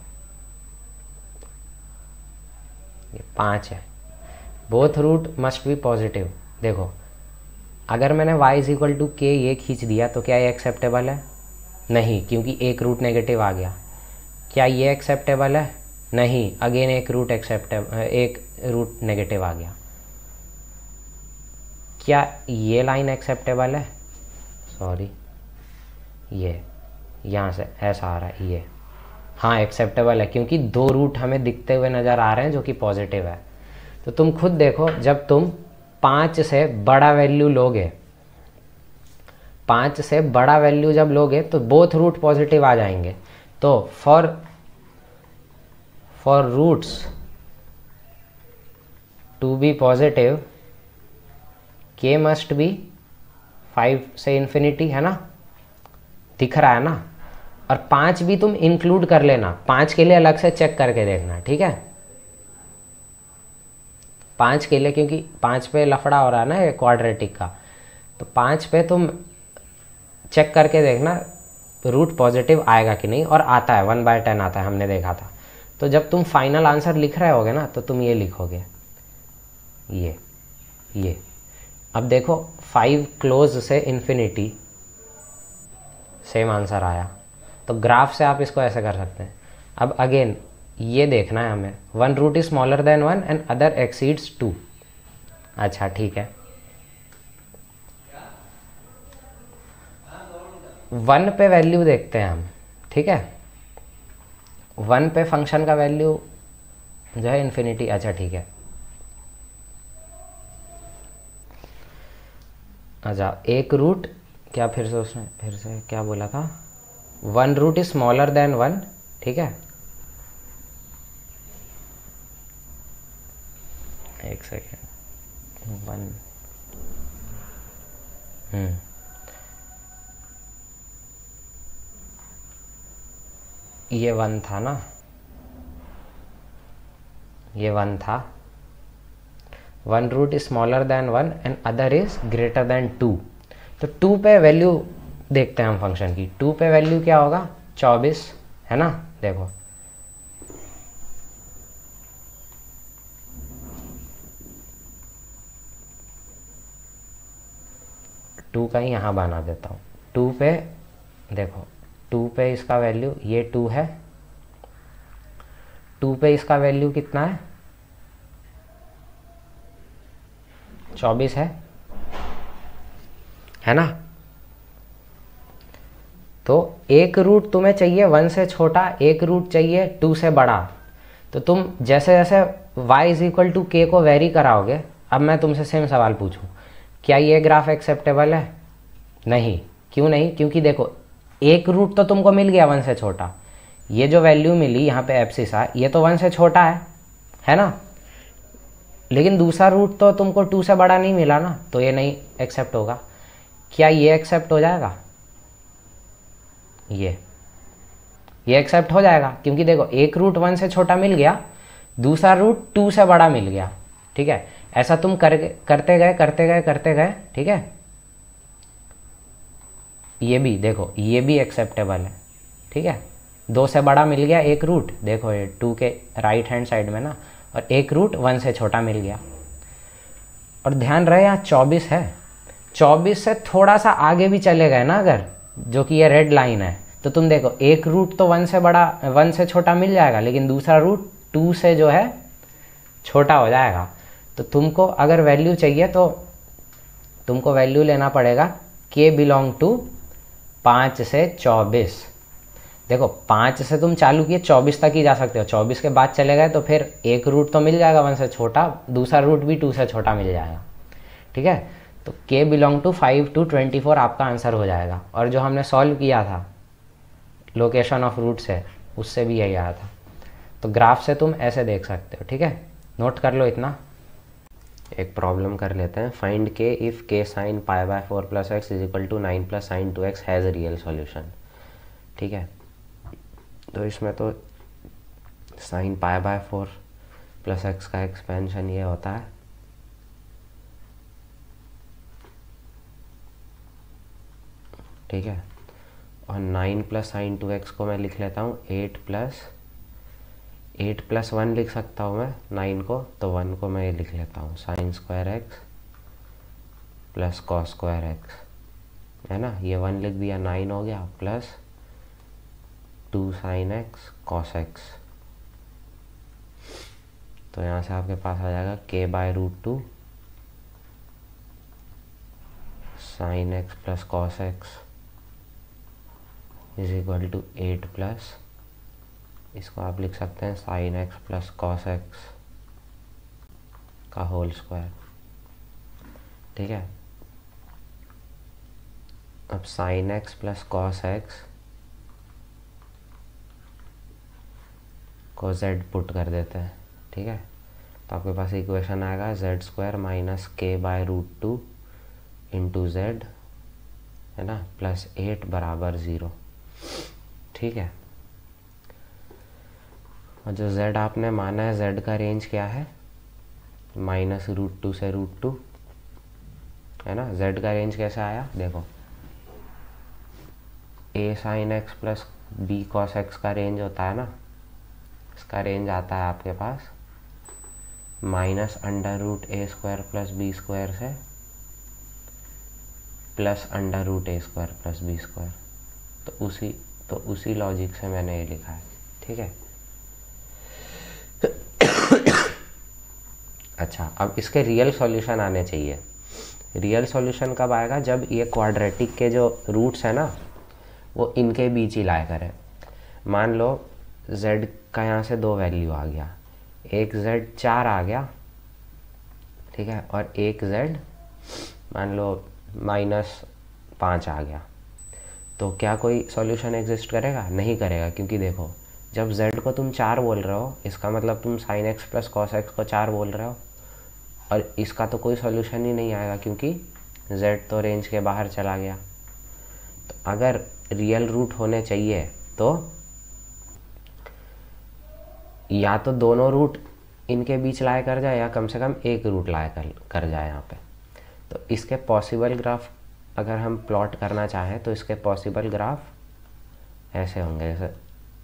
Speaker 1: ये 5 है, both root must be positive. देखो अगर मैंने y इज इक्वल टू के ये खींच दिया तो क्या ये एक्सेप्टेबल है, नहीं, क्योंकि एक रूट नेगेटिव आ गया। क्या ये एक्सेप्टेबल है, नहीं, अगेन एक रूट नेगेटिव आ गया। क्या ये लाइन एक्सेप्टेबल है, सॉरी ये यहाँ से ऐसा आ रहा है, ये हाँ एक्सेप्टेबल है, क्योंकि 2 रूट हमें दिखते हुए नज़र आ रहे हैं जो कि पॉजिटिव है। तो तुम खुद देखो, जब तुम 5 से बड़ा वैल्यू लोगे, 5 से बड़ा वैल्यू जब लोगे तो बोथ रूट पॉजिटिव आ जाएंगे। तो for roots to be positive k must be 5 से इन्फिनिटी, है ना, दिख रहा है ना। और 5 भी तुम इंक्लूड कर लेना, 5 के लिए अलग से चेक करके देखना, ठीक है, 5 के लिए, क्योंकि 5 पे लफड़ा हो रहा है ना ये क्वाड्रेटिक का। तो 5 पे तुम चेक करके देखना रूट पॉजिटिव आएगा कि नहीं, और आता है, 1/10 आता है, हमने देखा था। तो जब तुम फाइनल आंसर लिख रहे होगे ना तो तुम ये लिखोगे, ये अब देखो 5 क्लोज से इन्फिनिटी, सेम आंसर आया। तो ग्राफ से आप इसको ऐसे कर सकते हैं। अब अगेन ये देखना है हमें, 1 root is smaller than 1 and other exceeds 2, अच्छा ठीक है, 1 पे वैल्यू देखते हैं हम, ठीक है। 1 पे फंक्शन का वैल्यू जो है इन्फिनिटी, अच्छा ठीक है। अच्छा, एक रूट, क्या फिर से उसने फिर से क्या बोला था, 1 रूट इज स्मॉलर देन 1, ठीक है। एक सेकेंड, 1 ये 1 था ना, ये 1 था। 1 root is smaller than 1 and other is greater than 2। तो 2 पे वैल्यू देखते हैं हम फंक्शन की। 2 पे वैल्यू क्या होगा, 24 है ना। देखो टू का ही यहाँ बना देता हूँ। 2 पे देखो, 2 पे इसका वैल्यू ये 2 है, 2 पे इसका वैल्यू कितना है, 24 है ना। तो एक रूट तुम्हें चाहिए 1 से छोटा, एक रूट चाहिए 2 से बड़ा। तो तुम जैसे जैसे y इज इक्वल टू के को वेरी कराओगे, अब मैं तुमसे सेम सवाल पूछूं, क्या ये ग्राफ एक्सेप्टेबल है? नहीं। क्यों नहीं? क्योंकि देखो एक रूट तो तुमको मिल गया 1 से छोटा, ये जो वैल्यू मिली यहाँ पे एप्सिसा, ये तो 1 से छोटा है ना। लेकिन दूसरा रूट तो तुमको 2 से बड़ा नहीं मिला ना, तो ये नहीं एक्सेप्ट होगा। क्या ये एक्सेप्ट हो जाएगा? ये एक्सेप्ट हो जाएगा, क्योंकि देखो एक रूट 1 से छोटा मिल गया, दूसरा रूट 2 से बड़ा मिल गया, ठीक है। ऐसा तुम करते गए, ठीक है। ये भी देखो, ये भी एक्सेप्टेबल है, ठीक है। 2 से बड़ा मिल गया एक रूट, देखो ये 2 के राइट हैंड साइड में ना, और एक रूट 1 से छोटा मिल गया। और ध्यान रहे यहाँ 24 है, 24 से थोड़ा सा आगे भी चले गए ना अगर, जो कि ये रेड लाइन है, तो तुम देखो एक रूट तो 1 से बड़ा 1 से छोटा मिल जाएगा, लेकिन दूसरा रूट 2 से जो है छोटा हो जाएगा। तो तुमको अगर वैल्यू चाहिए तो तुमको वैल्यू लेना पड़ेगा के बिलोंग टू 5 से 24। देखो 5 से तुम चालू किए 24 तक ही जा सकते हो, 24 के बाद चले गए तो फिर एक रूट तो मिल जाएगा 1 से छोटा, दूसरा रूट भी 2 से छोटा मिल जाएगा, ठीक है। तो के बिलोंग टू 5 to 24 आपका आंसर हो जाएगा। और जो हमने सॉल्व किया था लोकेशन ऑफ रूट से, उससे भी यही आया था। तो ग्राफ से तुम ऐसे देख सकते हो, ठीक है। नोट कर लो इतना। एक प्रॉब्लम कर लेते हैं। Find k if k sine pi by 4 plus x is equal to 9 plus sine 2x has a real solution, ठीक है। तो इसमें तो sine pi by 4 plus x का एक्सपेंशन ये होता है, ठीक है। और 9 प्लस साइन 2x को मैं लिख लेता हूँ 8 प्लस 1 लिख सकता हूँ मैं 9 को, तो 1 को मैं ये लिख लेता हूँ sine square x plus cos square x, है ना। ये 1 लिख दिया, 9 हो गया, plus 2 sine x cos x. तो यहाँ से आपके पास आ जाएगा k by root 2 sine x plus cos x is equal to 8 plus, इसको आप लिख सकते हैं sine x plus cos x का होल स्क्वायर, ठीक है। अब sine x plus cos x को z पुट कर देते हैं, ठीक है। तो आपके पास इक्वेशन आएगा z square minus k by root 2 into z, है ना, प्लस 8 बराबर 0, ठीक है। और जो z आपने माना है, z का रेंज क्या है, माइनस रूट 2 से रूट 2, है ना। z का रेंज कैसे आया, देखो a sine x plus b cos x का रेंज होता है ना, इसका रेंज आता है आपके पास minus under root a square plus b square से plus under root a square plus b square. तो उसी लॉजिक से मैंने ये लिखा है, ठीक है। अच्छा, अब इसके रियल सॉल्यूशन आने चाहिए। रियल सॉल्यूशन कब आएगा? जब ये क्वाड्रेटिक के जो रूट्स हैं ना वो इनके बीच ही लाया करें। मान लो z का यहाँ से 2 वैल्यू आ गया, एक z 4 आ गया, ठीक है, और एक z मान लो -5 आ गया, तो क्या कोई सॉल्यूशन एग्जिस्ट करेगा? नहीं करेगा, क्योंकि देखो जब z को तुम 4 बोल रहे हो इसका मतलब तुम sin x + cos x को 4 बोल रहे हो, और इसका तो कोई सॉल्यूशन ही नहीं आएगा क्योंकि z तो रेंज के बाहर चला गया। तो अगर रियल रूट होने चाहिए तो या तो दोनों रूट इनके बीच लाया कर जाए या कम से कम एक रूट लाया कर जाए यहाँ पे। तो इसके पॉसिबल ग्राफ अगर हम प्लॉट करना चाहें तो इसके पॉसिबल ग्राफ ऐसे होंगे, जैसे,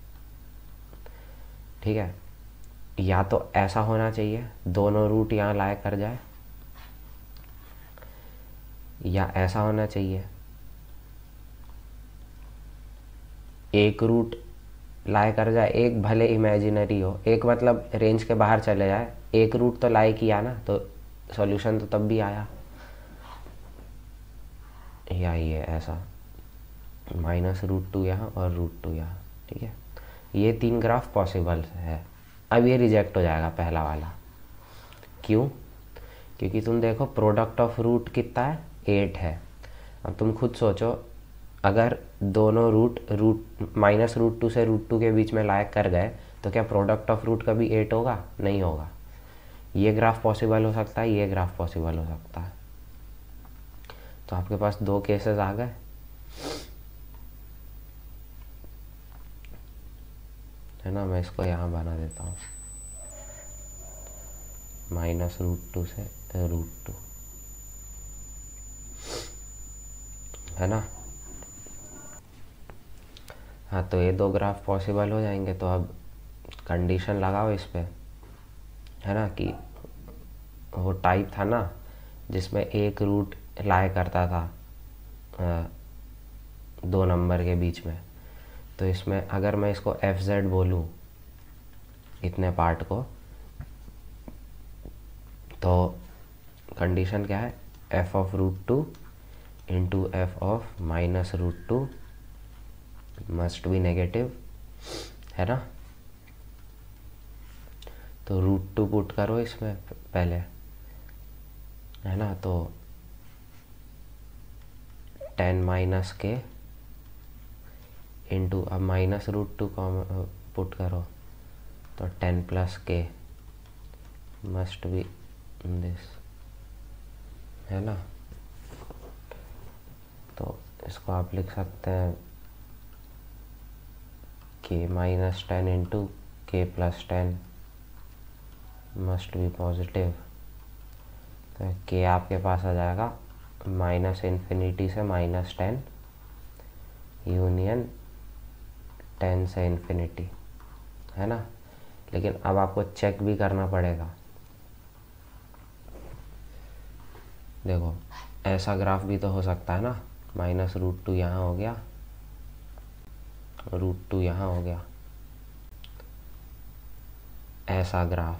Speaker 1: ठीक है, या तो ऐसा होना चाहिए दोनों रूट यहाँ लाया कर जाए, या ऐसा होना चाहिए एक रूट लाए कर जाए, एक भले इमेजिनरी हो, एक मतलब रेंज के बाहर चले जाए, एक रूट तो लाए किया ना, तो सॉल्यूशन तो तब भी आया। या ये ऐसा -√2 यहाँ और √2 यहाँ, ठीक है, ये 3 ग्राफ पॉसिबल है। अब ये रिजेक्ट हो जाएगा पहला वाला। क्यों? क्योंकि तुम देखो प्रोडक्ट ऑफ रूट कितना है? 8 है। अब तुम खुद सोचो, अगर दोनों रूट -√2 से √2 के बीच में लायक कर गए तो क्या प्रोडक्ट ऑफ रूट कभी 8 होगा? नहीं होगा। ये ग्राफ पॉसिबल हो सकता है, ये ग्राफ पॉसिबल हो सकता है। तो आपके पास 2 केसेस आ गए, है ना। मैं इसको यहाँ बना देता हूँ, -√2 से √2, है ना। हाँ, तो ये 2 ग्राफ पॉसिबल हो जाएंगे। तो अब कंडीशन लगाओ इस पे, है ना, कि वो टाइप था ना जिसमें एक रूट लाया करता था 2 नंबर के बीच में, तो इसमें अगर मैं इसको fz बोलूँ इतने पार्ट को, तो कंडीशन क्या है? f of √2 into f of -√2 must be negative, है ना। तो √2 पुट करो इसमें पहले, है ना, तो 10 - k इंटू, अब -√2 को पुट करो तो 10 + k मस्ट बी दिस, है ना। तो इसको आप लिख सकते हैं k - 10 into k + 10 must be positive. तो k आपके पास आ जाएगा -∞ से -10 यूनियन 10 से ∞, है ना। लेकिन अब आपको चेक भी करना पड़ेगा। देखो ऐसा ग्राफ भी तो हो सकता है ना, -√2 यहाँ हो गया, √2 यहाँ हो गया, ऐसा ग्राफ।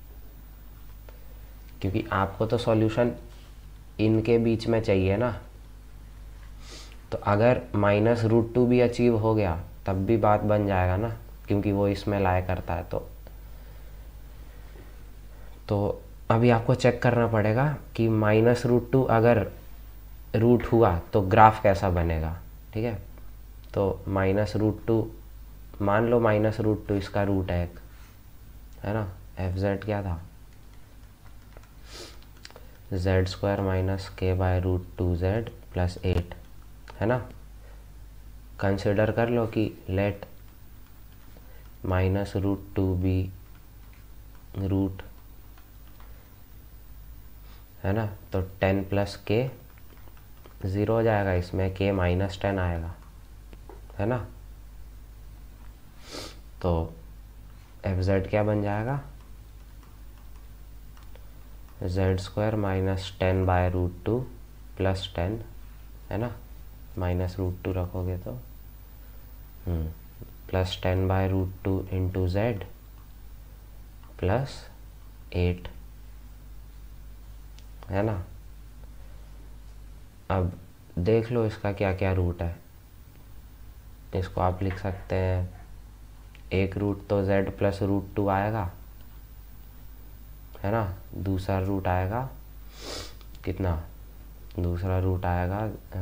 Speaker 1: क्योंकि आपको तो सॉल्यूशन इनके बीच में चाहिए ना, तो अगर -√2 भी अचीव हो गया तब भी बात बन जाएगा ना, क्योंकि वो इसमें लाया करता है। तो अभी आपको चेक करना पड़ेगा कि -√2 अगर रूट हुआ तो ग्राफ कैसा बनेगा, ठीक है। तो -√2 मान लो, -√2 इसका रूट है एक, है ना। fz क्या था? z² - k/√2z + 8, है ना। कंसिडर कर लो कि लेट -√2 बी रूट, है ना। तो 10 + k 0 हो जाएगा, इसमें k -10 आएगा, है ना। तो fz क्या बन जाएगा? z² - 10/√2 + 10, है ना। -√2 रखोगे तो + 10/√2 इंटू z + 8, है ना। अब देख लो इसका क्या क्या रूट है। इसको आप लिख सकते हैं, एक रूट तो z+√2 आएगा, है ना। दूसरा रूट आएगा कितना, दूसरा रूट आएगा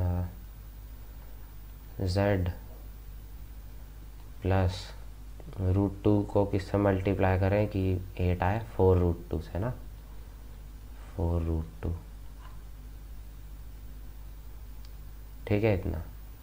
Speaker 1: z+√2 को किससे मल्टीप्लाई करें कि 8 आए, 4√2 से ना, 4√2, ठीक है इतना।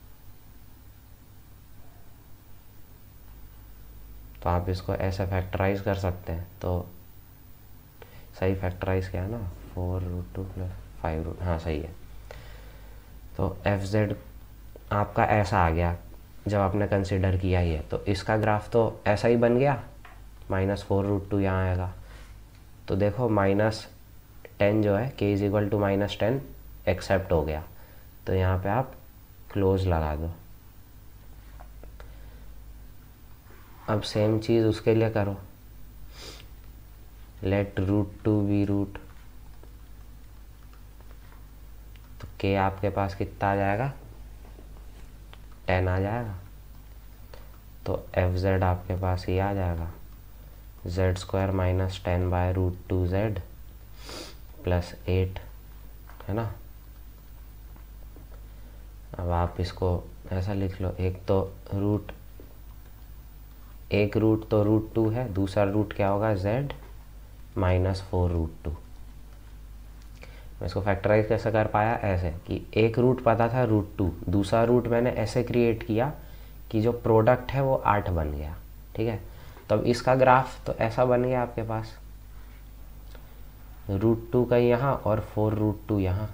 Speaker 1: तो आप इसको ऐसे फैक्टराइज कर सकते हैं, तो सही फैक्टराइज किया ना, 4√2 + 5, हाँ सही है। तो fz आपका ऐसा आ गया जब आपने कंसिडर किया ही है, तो इसका ग्राफ तो ऐसा ही बन गया, -4√2 यहाँ आएगा। तो देखो -10 जो है k = -10 एक्सेप्ट हो गया, तो यहाँ पे आप क्लोज लगा दो। अब सेम चीज़ उसके लिए करो, लेट √2 बी रूट, तो k आपके पास कितना आ जाएगा, 10 आ जाएगा। तो fz आपके पास ये आ जाएगा, z² - 10/√2z + 8, है ना। अब आप इसको ऐसा लिख लो, एक रूट तो √2 है, दूसरा रूट क्या होगा, z -4√2। मैं इसको फैक्टराइज कैसे कर पाया, ऐसे कि एक रूट पता था √2, दूसरा रूट मैंने ऐसे क्रिएट किया कि जो प्रोडक्ट है वो 8 बन गया, ठीक है। तब इसका ग्राफ तो ऐसा बन गया आपके पास, √2 कहीं यहाँ और 4√2 यहाँ,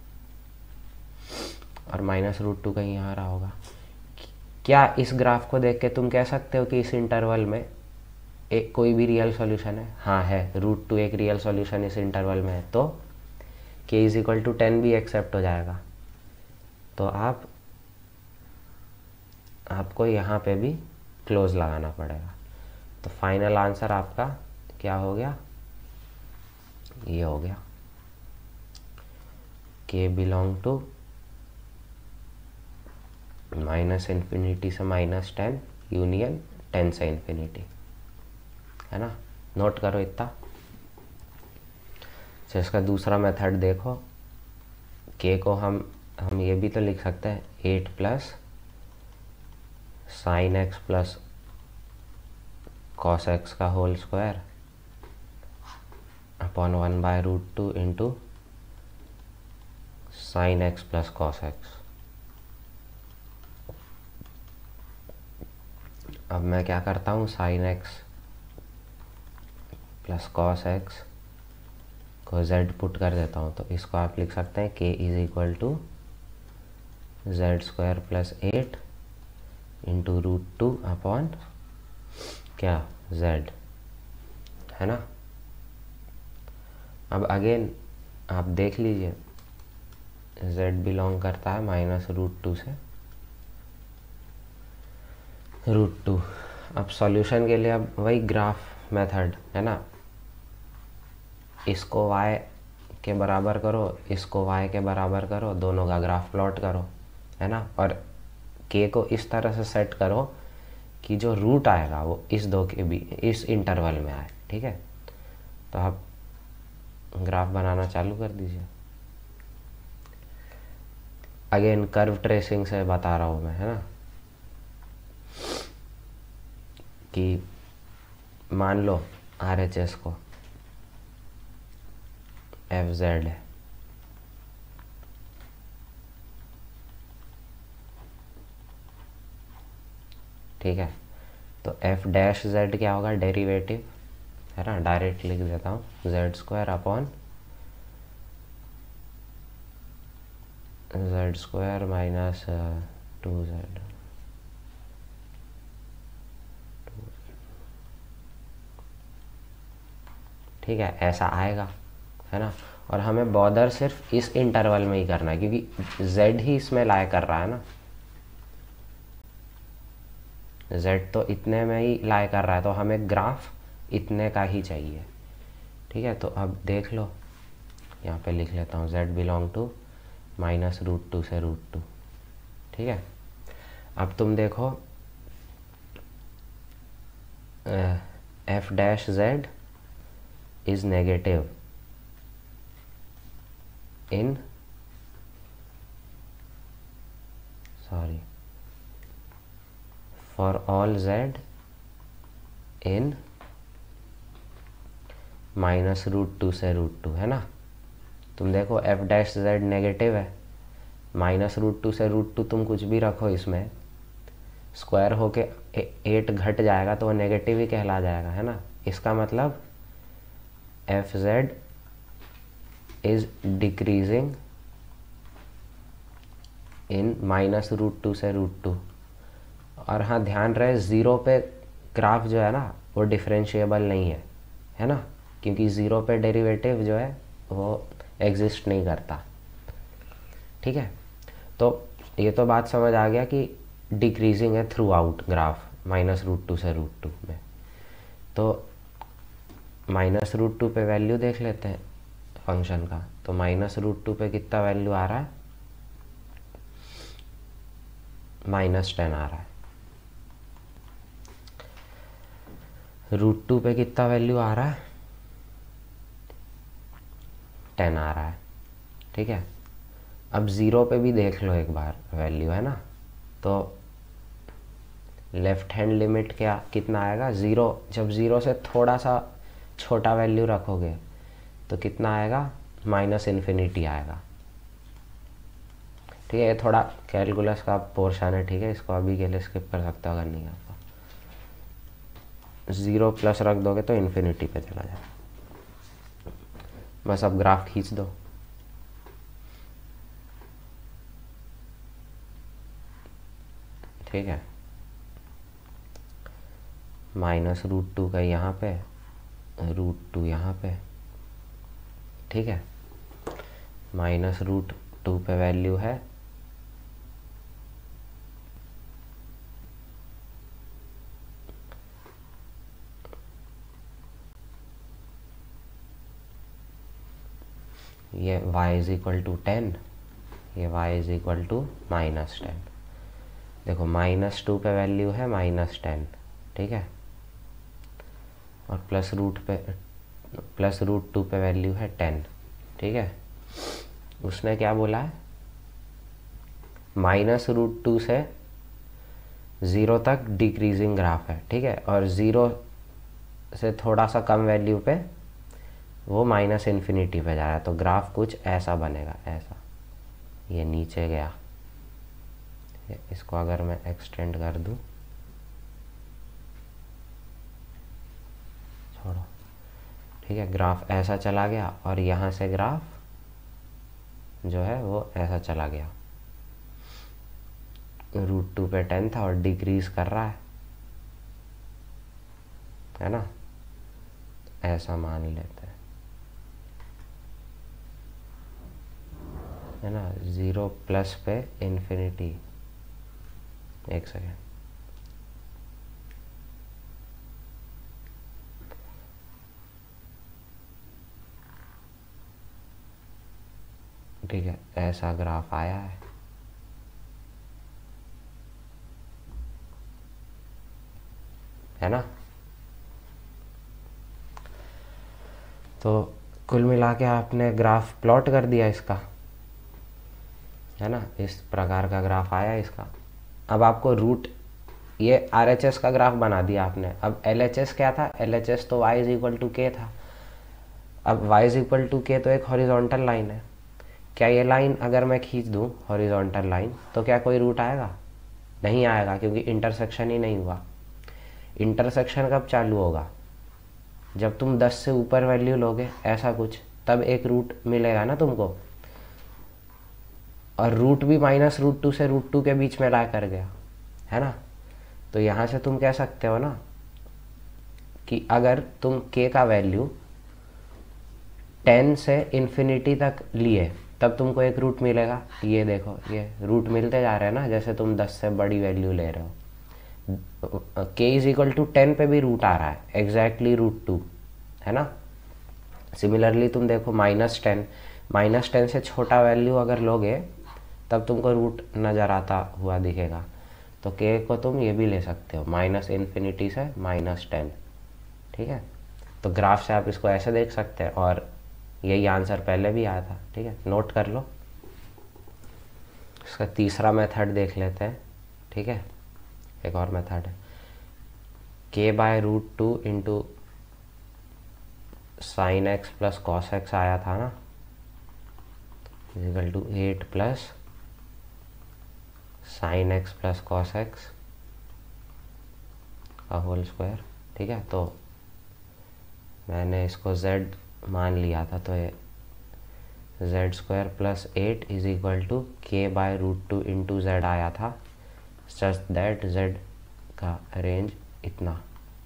Speaker 1: और -√2 कहीं यहाँ रहा होगा। क्या इस ग्राफ को देख के तुम कह सकते हो कि इस इंटरवल में एक कोई भी रियल सॉल्यूशन है? हाँ है, √2 एक रियल सॉल्यूशन इस इंटरवल में है, तो k = 10 भी एक्सेप्ट हो जाएगा। तो आपको यहाँ पे भी क्लोज लगाना पड़ेगा। तो फाइनल आंसर आपका क्या हो गया, ये हो गया, k बिलोंग टू -∞ से -10 यूनियन 10 से ∞, है ना। नोट करो इतना। तो इसका दूसरा मेथड देखो, k को हम ये भी तो लिख सकते हैं, 8 + sin x + cos x का whole square upon 1/√2 into sin x + cos x। अब मैं क्या करता हूँ, sin x + cos x को z पुट कर देता हूँ, तो इसको आप लिख सकते हैं k = z² + 8 इंटू √2 अपॉन क्या, z, है ना। अब अगेन आप देख लीजिए, z बिलोंग करता है -√2 से √2। अब सॉल्यूशन के लिए अब वही ग्राफ मेथड, है ना। इसको y के बराबर करो, इसको y के बराबर करो, दोनों का ग्राफ प्लॉट करो, है ना। और k को इस तरह से सेट करो कि जो रूट आएगा वो इस दो के भी इस इंटरवल में आए, ठीक है। तो आप ग्राफ बनाना चालू कर दीजिए। अगेन कर्व ट्रेसिंग से बता रहा हूँ मैं, है ना, कि मान लो RHS को FZ है, ठीक है। तो f' क्या होगा, डेरिवेटिव, है ना, डायरेक्ट लिख देता हूँ, z² अपॉन z² - 2z, ठीक है, ऐसा आएगा, है ना। और हमें बॉर्डर सिर्फ इस इंटरवल में ही करना है, क्योंकि z ही इसमें लाए कर रहा है ना, z तो इतने में ही लाए कर रहा है, तो हमें ग्राफ इतने का ही चाहिए, ठीक है। तो अब देख लो, यहाँ पे लिख लेता हूँ z बिलोंग टू -√2 से √2, ठीक है। अब तुम देखो f dash z is negative in for all z in -√2 से √2, है ना। तुम देखो f डैश z नेगेटिव है, -√2 से √2 तुम कुछ भी रखो, इसमें स्क्वायर होके 8 घट जाएगा तो वो नेगेटिव ही कहला जाएगा, है ना। इसका मतलब f z is decreasing in -√2 से √2। और हाँ, ध्यान रहे 0 पे ग्राफ जो है ना वो डिफरेंशिएबल नहीं है ना, क्योंकि 0 पे डेरिवेटिव जो है वो एग्जिस्ट नहीं करता, ठीक है। तो ये तो बात समझ आ गया कि डिक्रीजिंग है थ्रू आउट ग्राफ -√2 से √2 में। तो -√2 पे वैल्यू देख लेते हैं फंक्शन का। तो -√2 पे कितना वैल्यू आ रहा है, -10 आ रहा है। √2 पे कितना वैल्यू आ रहा है, 10 आ रहा है, ठीक है। अब 0 पे भी देख लो एक बार वैल्यू, है ना। तो लेफ्ट हैंड लिमिट क्या कितना आएगा, 0। जब 0 से थोड़ा सा छोटा वैल्यू रखोगे तो कितना आएगा, -∞ आएगा, ठीक है। ये थोड़ा कैलकुलस का पोर्शन है, ठीक है, इसको अभी के लिए स्किप कर सकते हो अगर नहीं आता। 0 प्लस रख दोगे तो इन्फिनिटी पे चला जाए। बस अब ग्राफ खींच दो, ठीक है। -√2 का यहाँ पे, √2 यहाँ पे, ठीक है। -√2 पे वैल्यू है ये y इज इक्वल टू 10, ये y इज इक्वल टू -10। देखो -2 पे वैल्यू है -10, ठीक है। और +√2 पे वैल्यू है 10, ठीक है। उसने क्या बोला है, -√2 से 0 तक डिक्रीजिंग ग्राफ है, ठीक है। और 0 से थोड़ा सा कम वैल्यू पे वो -∞ पे जा रहा है। तो ग्राफ कुछ ऐसा बनेगा, ऐसा, ये नीचे गया। इसको अगर मैं एक्सटेंड कर दूं, छोड़ो, ठीक है। ग्राफ ऐसा चला गया और यहाँ से ग्राफ जो है वो ऐसा चला गया। √2 पे 10 था और डिक्रीज कर रहा है ना। ऐसा मान लेते हैं, है ना। 0 प्लस पे इन्फिनिटी, एक सेकेंड, ठीक है। ऐसा ग्राफ आया है ना। तो कुल मिला के आपने ग्राफ प्लॉट कर दिया इसका, है ना। इस प्रकार का ग्राफ आया इसका। अब आपको रूट, ये RHS का ग्राफ बना दिया आपने। अब LHS क्या था, LHS तो y is equal to k था। अब y is equal to k तो एक हॉरिजॉन्टल लाइन है। क्या ये लाइन अगर मैं खींच दूँ हॉरिजॉन्टल लाइन, तो क्या कोई रूट आएगा, नहीं आएगा, क्योंकि इंटरसेक्शन ही नहीं हुआ। इंटरसेक्शन कब चालू होगा, जब तुम 10 से ऊपर वैल्यू लोगे ऐसा कुछ, तब एक रूट मिलेगा ना तुमको। और रूट भी -√2 से √2 के बीच में ला कर गया, है ना। तो यहाँ से तुम कह सकते हो ना कि अगर तुम k का वैल्यू 10 से इन्फिनिटी तक लिए तब तुमको एक रूट मिलेगा। ये देखो, ये रूट मिलते जा रहे हैं ना, जैसे तुम 10 से बड़ी वैल्यू ले रहे हो। k इज इक्वल टू 10 पे भी रूट आ रहा है, एग्जैक्टली √2, है ना। सिमिलरली तुम देखो -10 -10 से छोटा वैल्यू अगर लोगे तब तुमको रूट नज़र आता हुआ दिखेगा। तो k को तुम ये भी ले सकते हो -∞ से -10, ठीक है। तो ग्राफ से आप इसको ऐसे देख सकते हैं और यही आंसर पहले भी आया था, ठीक है, नोट कर लो। इसका तीसरा मेथड देख लेते हैं, ठीक है। एक और मेथड है k/√2 into sin x plus cos x आया था ना, equal to 8 plus sin x plus cos x का होल स्क्वायर, ठीक है। तो मैंने इसको z मान लिया था, तो ये z² plus 8 is equal to k/√2 into z आया था, सच दैट z का रेंज इतना।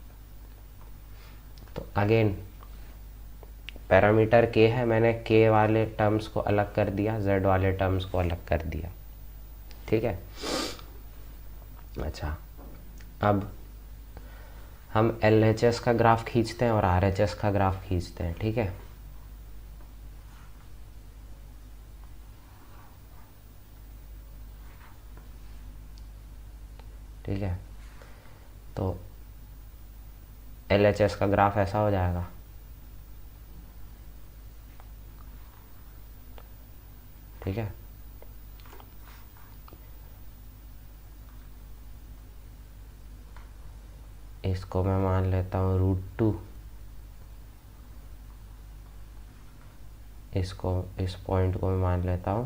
Speaker 1: तो अगेन पैरामीटर k है, मैंने k वाले टर्म्स को अलग कर दिया, z वाले टर्म्स को अलग कर दिया, ठीक है। अच्छा, अब हम LHS का ग्राफ खींचते हैं और RHS का ग्राफ खींचते हैं, ठीक है। ठीक है, तो LHS का ग्राफ ऐसा हो जाएगा, ठीक है। इसको मैं मान लेता हूँ √2, इसको, इस पॉइंट को मैं मान लेता हूँ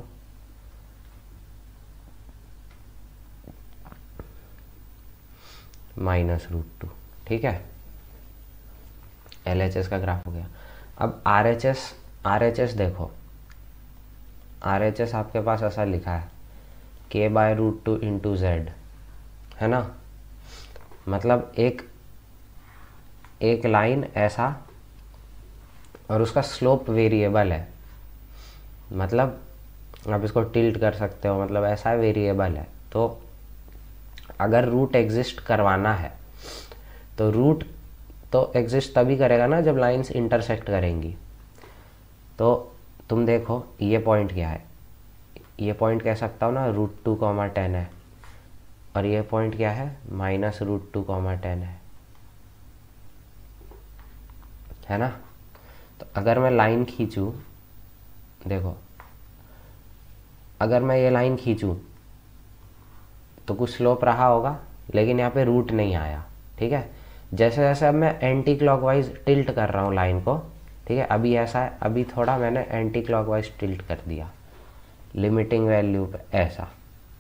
Speaker 1: -√2, ठीक है। LHS का ग्राफ हो गया। अब RHS देखो, RHS आपके पास ऐसा लिखा है k/√2 इंटू z, है ना। मतलब एक लाइन ऐसा और उसका स्लोप वेरिएबल है, मतलब आप इसको टिल्ट कर सकते हो, मतलब ऐसा वेरिएबल है। तो अगर रूट एग्जिस्ट करवाना है तो रूट तो एग्जिस्ट तभी करेगा ना जब लाइंस इंटरसेक्ट करेंगी। तो तुम देखो ये पॉइंट क्या है, ये पॉइंट कह सकता हूँ ना √2, 10 है, और ये पॉइंट क्या है -√2, 10 है ना। तो अगर मैं लाइन खींचूँ, देखो अगर मैं ये लाइन खींचूँ तो कुछ स्लोप रहा होगा, लेकिन यहाँ पे रूट नहीं आया, ठीक है। जैसे जैसे अब मैं एंटी क्लॉकवाइज टिल्ट कर रहा हूँ लाइन को, ठीक है, अभी ऐसा है, अभी थोड़ा मैंने एंटी क्लॉकवाइज टिल्ट कर दिया लिमिटिंग वैल्यू पे, ऐसा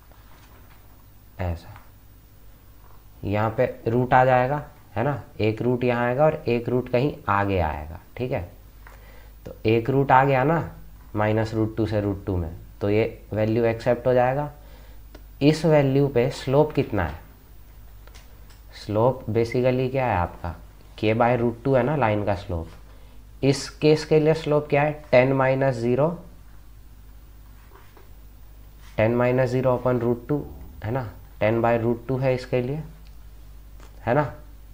Speaker 1: यहाँ पे रूट आ जाएगा, है ना। एक रूट यहाँ आएगा और एक रूट कहीं आगे आएगा, ठीक है। तो एक रूट आ गया ना -√2 से √2 में, तो ये वैल्यू एक्सेप्ट हो जाएगा। तो इस वैल्यू पे स्लोप कितना है, स्लोप बेसिकली क्या है आपका k/√2 है ना लाइन का स्लोप। इस केस के लिए स्लोप क्या है 10 - 0 अपन √2, है ना, 10/√2 है इसके लिए, है ना।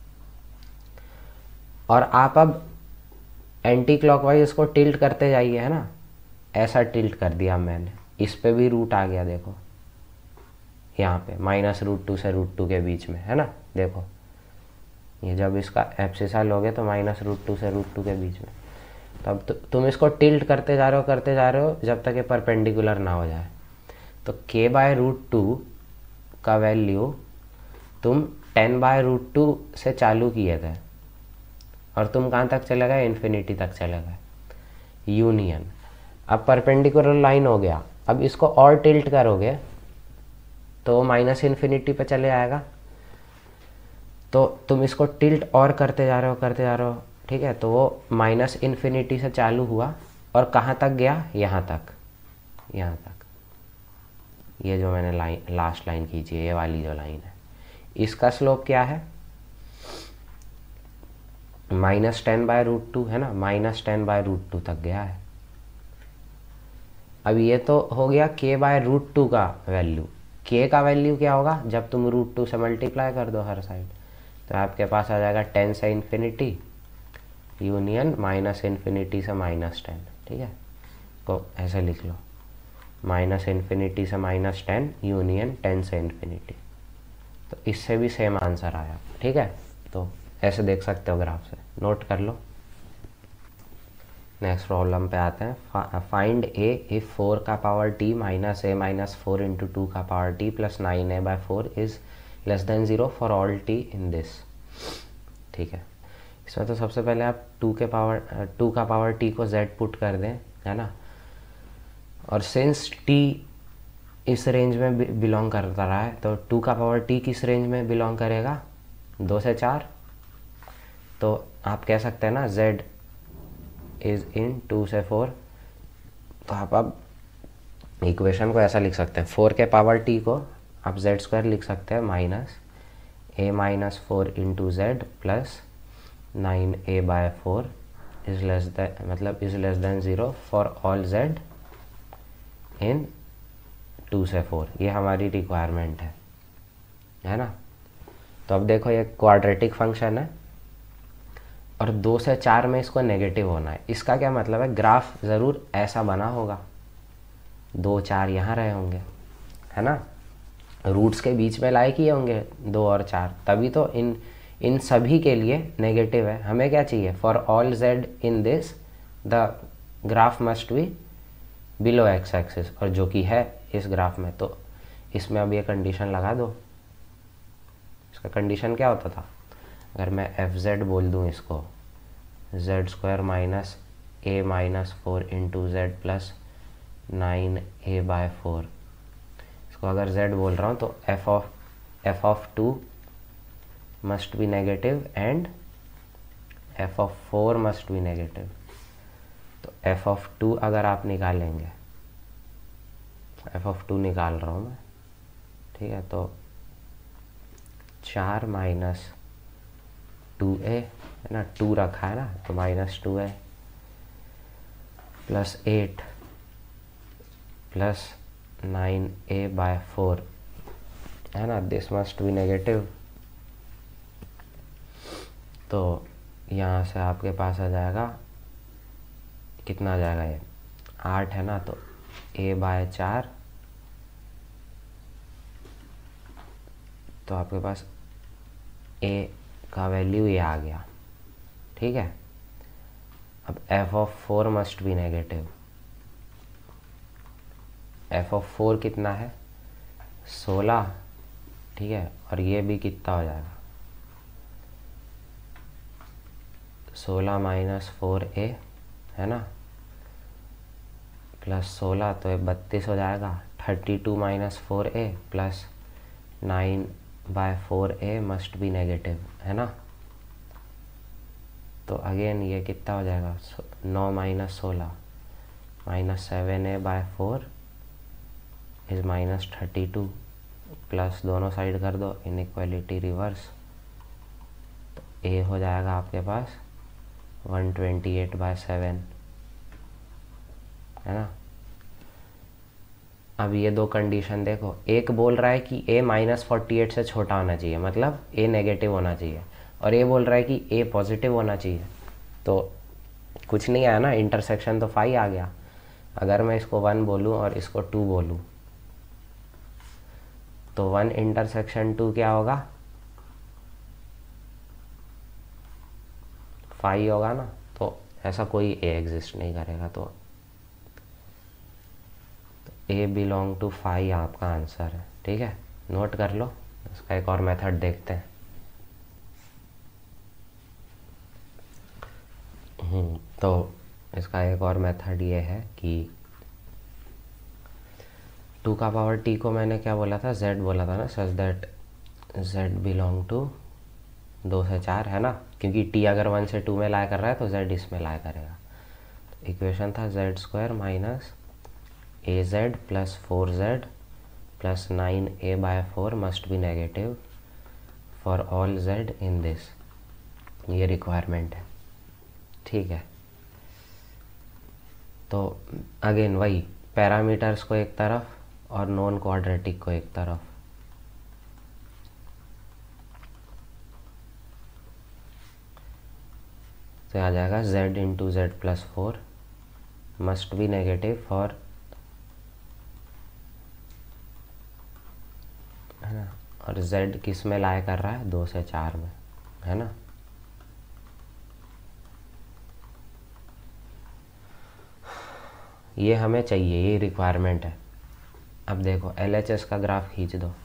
Speaker 1: और आप अब एंटी क्लॉकवाइज इसको टिल्ट करते जाइए, है ना, ऐसा टिल्ट कर दिया मैंने, इस पे भी रूट आ गया, देखो यहाँ पे -√2 से √2 के बीच में, है ना। देखो ये जब इसका एब्सिसा लोगे तो -√2 से √2 के बीच में, तब तुम इसको टिल्ट करते जा रहे हो जब तक ये परपेंडिकुलर ना हो जाए। तो k/√2 का वैल्यू तुम 10/√2 से चालू किए थे और तुम कहाँ तक चले गए, इन्फिनिटी तक चले गए, यूनियन। अब परपेंडिकुलर लाइन हो गया, अब इसको और टिल्ट करोगे तो -∞ पे चले आएगा। तो तुम इसको टिल्ट और करते जा रहे हो, ठीक है। तो वो -∞ से चालू हुआ और कहाँ तक गया, यहाँ तक। ये जो मैंने लास्ट लाइन खींची है, ये वाली जो लाइन है, इसका स्लोप क्या है -10/√2, है ना, -10/√2 तक गया है। अब ये तो हो गया k/√2 का वैल्यू। k का वैल्यू क्या होगा जब तुम √2 से मल्टीप्लाई कर दो हर साइड, तो आपके पास आ जाएगा 10 से इन्फिनिटी यूनियन -∞ से -10, ठीक है। को ऐसे लिख लो, -∞ से -10 यूनियन 10 से इन्फिनिटी। तो इससे भी सेम आंसर आया, ठीक है। तो ऐसे देख सकते हो ग्राफ से, नोट कर लो। नेक्स्ट प्रॉब्लम पे आते हैं। फाइंड ए इफ 4 का power t minus a minus 4 into 2 का power t plus 9a/4 is less than 0 for all t in this. ठीक है, इसमें तो सबसे पहले आप 2 का पावर टी को z पुट कर दें, है ना। और सिंस t इस रेंज में बिलोंग करता रहा है, तो 2 का पावर टी किस रेंज में बिलोंग करेगा, 2 से 4। तो आप कह सकते हैं ना z इज इन 2 से 4। तो आप अब इक्वेशन को ऐसा लिख सकते हैं, 4 के पावर टी को आप z² लिख सकते हैं -a-4 into z plus 9a/4 is less than 0 for all z in 2 से 4। ये हमारी रिक्वायरमेंट है ना। तो अब देखो ये क्वाड्रेटिक फंक्शन है और 2 से 4 में इसको नेगेटिव होना है। इसका क्या मतलब है, ग्राफ ज़रूर ऐसा बना होगा, 2 4 यहाँ रहे होंगे, है ना। रूट्स के बीच में लाए किए होंगे 2 और 4, तभी तो इन सभी के लिए नेगेटिव है। हमें क्या चाहिए, for all z in this the graph must be below x axis, और जो कि है इस ग्राफ में। तो इसमें अब ये कंडीशन लगा दो। इसका कंडीशन क्या होता था, अगर मैं fz बोल दूँ इसको z² minus a-4 into z plus 9a/4, इसको अगर z बोल रहा हूँ तो f of 2 must be negative and f of 4 must be negative. तो f ऑफ 2 अगर आप निकालेंगे, f ऑफ 2 निकाल रहा हूँ मैं, ठीक है। तो 4 माइनस 2a, है ना, 2 रखा है ना, तो -2a प्लस 8 प्लस 9a/4, है ना, दिस मस्ट बी नेगेटिव। तो यहाँ से आपके पास आ जाएगा, कितना आ जाएगा, ये 8 है ना, तो a/4, तो आपके पास a का वैल्यू ये आ गया, ठीक है। अब f of 4 must be negative. f of 4 कितना है, 16, ठीक है। और ये भी कितना हो जाएगा, 16 माइनस 4a, है ना, प्लस 16, तो ये 32 हो जाएगा। 32 minus 4a plus 9/4a must be negative, है ना। तो अगेन ये कितना हो जाएगा, 9 माइनस 16 -7a/4 इज -32, प्लस दोनों साइड कर दो, इनइक्वालिटी रिवर्स। तो a हो जाएगा आपके पास 128/7, है ना। अब ये दो कंडीशन देखो, एक बोल रहा है कि a -48 से छोटा होना चाहिए, मतलब a नेगेटिव होना चाहिए, और ये बोल रहा है कि a पॉजिटिव होना चाहिए। तो कुछ नहीं आया ना, इंटरसेक्शन तो 5 आ गया। अगर मैं इसको 1 बोलूँ और इसको 2 बोलूँ, तो 1 इंटरसेक्शन 2 क्या होगा, 5 होगा ना। तो ऐसा कोई a एग्जिस्ट नहीं करेगा। तो a बिलोंग टू 5 आपका आंसर है, ठीक है, नोट कर लो। इसका एक और मेथड देखते हैं। तो इसका एक और मेथड ये है कि 2 का पावर t को मैंने क्या बोला था, z बोला था ना, such that z belong to 2 से 4, है ना, क्योंकि t अगर 1 से 2 में लाई कर रहा है तो z इसमें लाई करेगा। तो इक्वेशन था z² minus az plus 4z plus 9a/4 must be negative for all z in this. ये रिक्वायरमेंट है, ठीक है। तो अगेन वही पैरामीटर्स को एक तरफ और नॉन क्वाड्रेटिक को एक तरफ। तो आ जाएगा z into z plus 4 must be negative for, है ना, और z किस में लाई कर रहा है, 2 से 4 में, है ना। ये हमें चाहिए, ये रिक्वायरमेंट है। अब देखो LHS का ग्राफ खींच दो।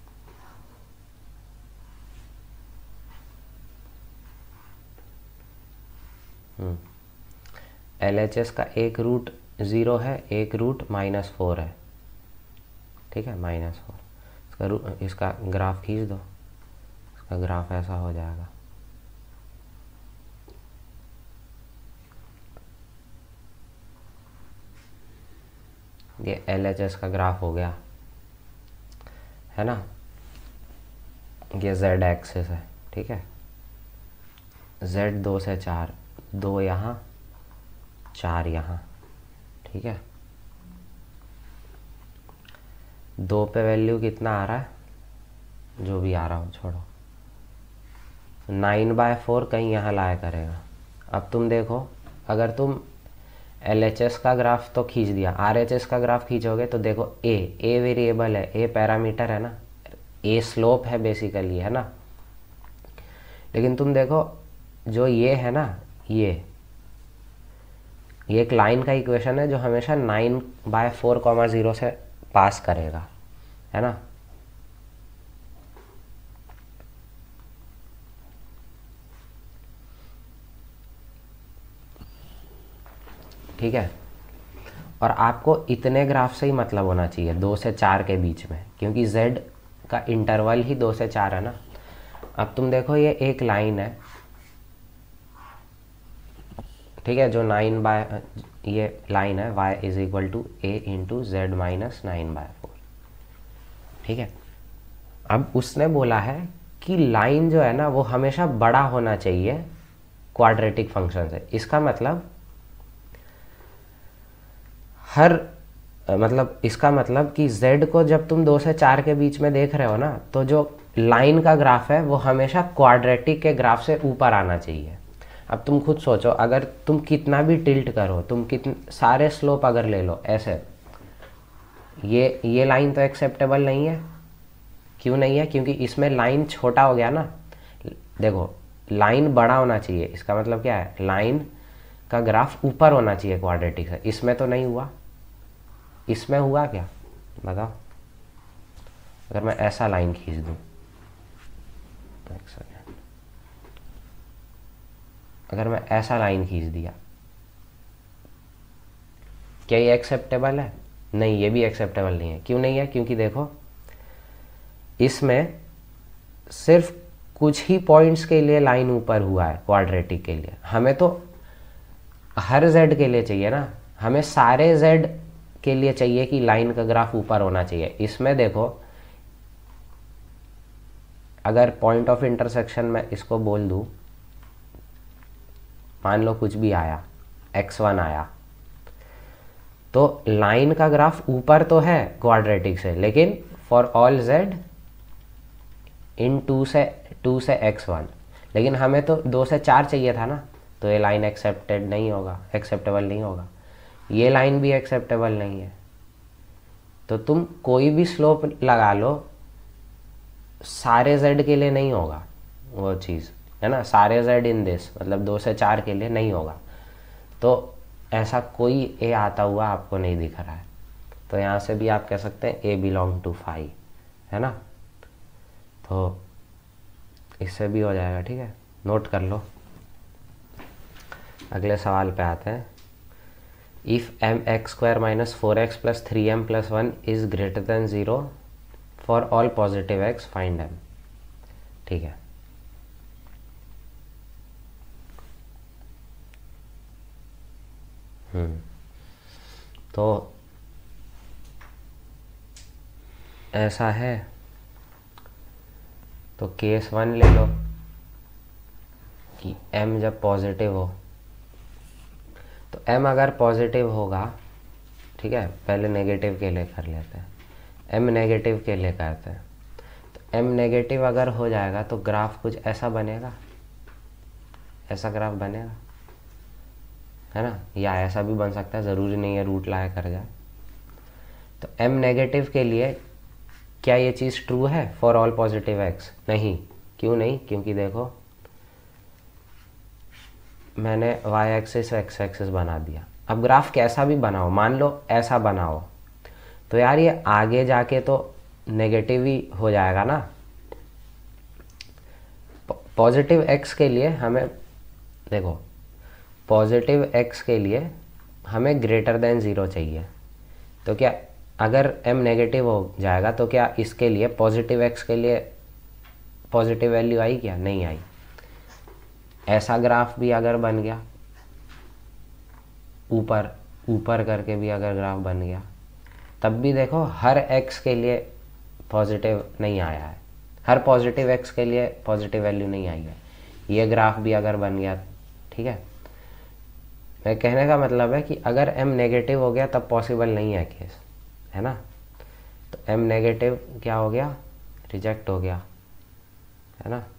Speaker 1: LHS का एक रूट 0 है, एक रूट -4 है, ठीक है, -4। इसका ग्राफ खींच दो, इसका ग्राफ ऐसा हो जाएगा। ये LHS का ग्राफ हो गया, है ना। ये Z एक्सिस है, ठीक है। Z 2 से 4, 2 यहाँ, 4 यहाँ, ठीक है। 2 पे वैल्यू कितना आ रहा है, जो भी आ रहा हो छोड़ो, 9/4 कहीं यहाँ लाया करेगा। अब तुम देखो, अगर तुम LHS का ग्राफ तो खींच दिया, RHS का ग्राफ खींचोगे तो देखो A वेरिएबल है, A पैरामीटर है ना, A स्लोप है बेसिकली, है ना। लेकिन तुम देखो जो ये है ना, ये एक लाइन का इक्वेशन है जो हमेशा 9/4, 0 से पास करेगा, है ना। ठीक है, और आपको इतने ग्राफ से ही मतलब होना चाहिए, 2 से 4 के बीच में, क्योंकि Z का इंटरवल ही 2 से 4 है ना। अब तुम देखो ये एक लाइन है, ठीक है, जो ये लाइन है y = a × z - 9/4, ठीक है। अब उसने बोला है कि लाइन जो है ना वो हमेशा बड़ा होना चाहिए क्वाड्रेटिक फंक्शन से। इसका मतलब इसका मतलब कि z को जब तुम 2 से 4 के बीच में देख रहे हो ना, तो जो लाइन का ग्राफ है वो हमेशा क्वाड्रेटिक के ग्राफ से ऊपर आना चाहिए। अब तुम खुद सोचो, अगर तुम कितना भी टिल्ट करो, तुम कितने सारे स्लोप अगर ले लो ऐसे, ये लाइन तो एक्सेप्टेबल नहीं है। क्यों नहीं है? क्योंकि इसमें लाइन छोटा हो गया ना। देखो लाइन बड़ा होना चाहिए, इसका मतलब क्या है, लाइन का ग्राफ ऊपर होना चाहिए क्वाड्रेटिक से। इसमें तो नहीं हुआ, इसमें हुआ क्या बताओ। अगर मैं ऐसा लाइन खींच दूं, अगर मैं ऐसा लाइन खींच दिया, क्या ये एक्सेप्टेबल है? नहीं, ये भी एक्सेप्टेबल नहीं है। क्यों नहीं है? क्योंकि देखो इसमें सिर्फ कुछ ही पॉइंट्स के लिए लाइन ऊपर हुआ है क्वाड्रेटिक के लिए। हमें तो हर z के लिए चाहिए ना, हमें सारे z के लिए चाहिए कि लाइन का ग्राफ ऊपर होना चाहिए। इसमें देखो, अगर पॉइंट ऑफ इंटरसेक्शन में इसको बोल दूं, मान लो कुछ भी आया, x1 आया, तो लाइन का ग्राफ ऊपर तो है क्वाड्रेटिक से, लेकिन फॉर ऑल z इन 2 से x1, लेकिन हमें तो 2 से 4 चाहिए था ना, तो ये लाइन एक्सेप्टेबल नहीं होगा। ये लाइन भी एक्सेप्टेबल नहीं है। तो तुम कोई भी स्लोप लगा लो, सारे z के लिए नहीं होगा वो चीज़, है ना। सारे z इन दिस, मतलब 2 से 4 के लिए नहीं होगा। तो ऐसा कोई a आता हुआ आपको नहीं दिख रहा है। तो यहाँ से भी आप कह सकते हैं a बिलोंग टू फाई, है ना। तो इससे भी हो जाएगा, ठीक है, नोट कर लो। अगले सवाल पे आते हैं। If mx² - 4x + 3m + 1 is greater than 0 for all positive x, find m। ठीक है, तो ऐसा है, तो केस 1 ले लो कि m जब पॉजिटिव हो, तो m अगर पॉजिटिव होगा, ठीक है, पहले नेगेटिव के लिए कर लेते हैं, m नेगेटिव के लिए करते हैं। तो m नेगेटिव अगर हो जाएगा तो ग्राफ कुछ ऐसा बनेगा, ऐसा ग्राफ बनेगा, है ना, या ऐसा भी बन सकता है, ज़रूरी नहीं है रूट लाया कर जाए। तो m नेगेटिव के लिए क्या ये चीज़ ट्रू है फॉर ऑल पॉजिटिव x? नहीं। क्यों नहीं? क्योंकि देखो मैंने y एक्सिस x एक्सिस बना दिया। अब ग्राफ कैसा भी बनाओ, मान लो ऐसा बनाओ, तो यार ये आगे जाके तो नेगेटिव ही हो जाएगा ना। पॉजिटिव x के लिए हमें देखो, पॉजिटिव x के लिए हमें ग्रेटर देन 0 चाहिए। तो क्या अगर m नेगेटिव हो जाएगा तो क्या इसके लिए पॉजिटिव x के लिए पॉजिटिव वैल्यू आई? क्या नहीं आई। ऐसा ग्राफ भी अगर बन गया, ऊपर ऊपर करके भी अगर ग्राफ बन गया, तब भी देखो हर x के लिए पॉजिटिव नहीं आया है, हर पॉजिटिव x के लिए पॉजिटिव वैल्यू नहीं आई है। ये ग्राफ भी अगर बन गया, ठीक है, मैं कहने का मतलब है कि अगर m नेगेटिव हो गया तब पॉसिबल नहीं है केस, है ना। तो m नेगेटिव क्या हो गया? रिजेक्ट हो गया, है ना।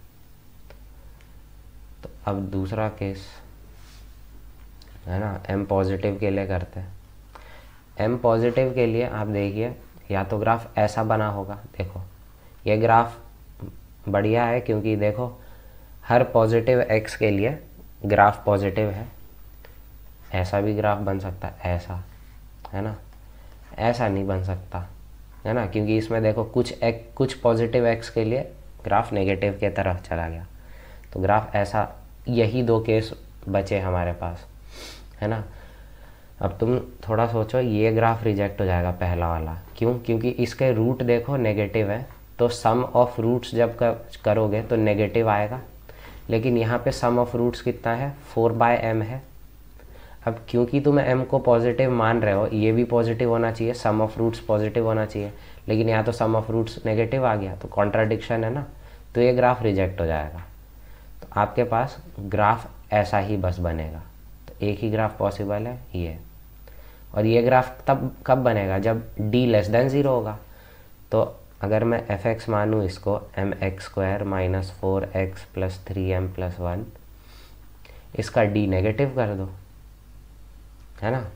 Speaker 1: तो अब दूसरा केस है ना, m पॉजिटिव के लिए करते हैं। m पॉजिटिव के लिए आप देखिए, या तो ग्राफ ऐसा बना होगा, देखो ये ग्राफ बढ़िया है क्योंकि देखो हर पॉजिटिव x के लिए ग्राफ पॉजिटिव है। ऐसा भी ग्राफ बन सकता है, ऐसा, है ना, ऐसा नहीं बन सकता, है ना, क्योंकि इसमें देखो कुछ पॉजिटिव x के लिए ग्राफ नेगेटिव के तरफ चला गया। तो ग्राफ ऐसा, यही दो केस बचे हमारे पास, है ना। अब तुम थोड़ा सोचो, ये ग्राफ रिजेक्ट हो जाएगा पहला वाला, क्यों? क्योंकि इसके रूट देखो नेगेटिव है, तो सम ऑफ रूट्स जब करोगे तो नेगेटिव आएगा। लेकिन यहाँ पे सम ऑफ रूट्स कितना है? 4/m है। अब क्योंकि तुम m को पॉजिटिव मान रहे हो, ये भी पॉजिटिव होना चाहिए, सम ऑफ रूट्स पॉजिटिव होना चाहिए, लेकिन यहाँ तो सम ऑफ रूट्स नेगेटिव आ गया, तो कॉन्ट्राडिक्शन है ना, तो ये ग्राफ रिजेक्ट हो जाएगा। तो आपके पास ग्राफ ऐसा ही बस बनेगा। तो एक ही ग्राफ पॉसिबल है, ये। और ये ग्राफ तब कब बनेगा? जब d लेस देन 0 होगा। तो अगर मैं f(x) मानूँ इसको mx² - 4x + 3m + 1, इसका d नेगेटिव कर दो, है ना।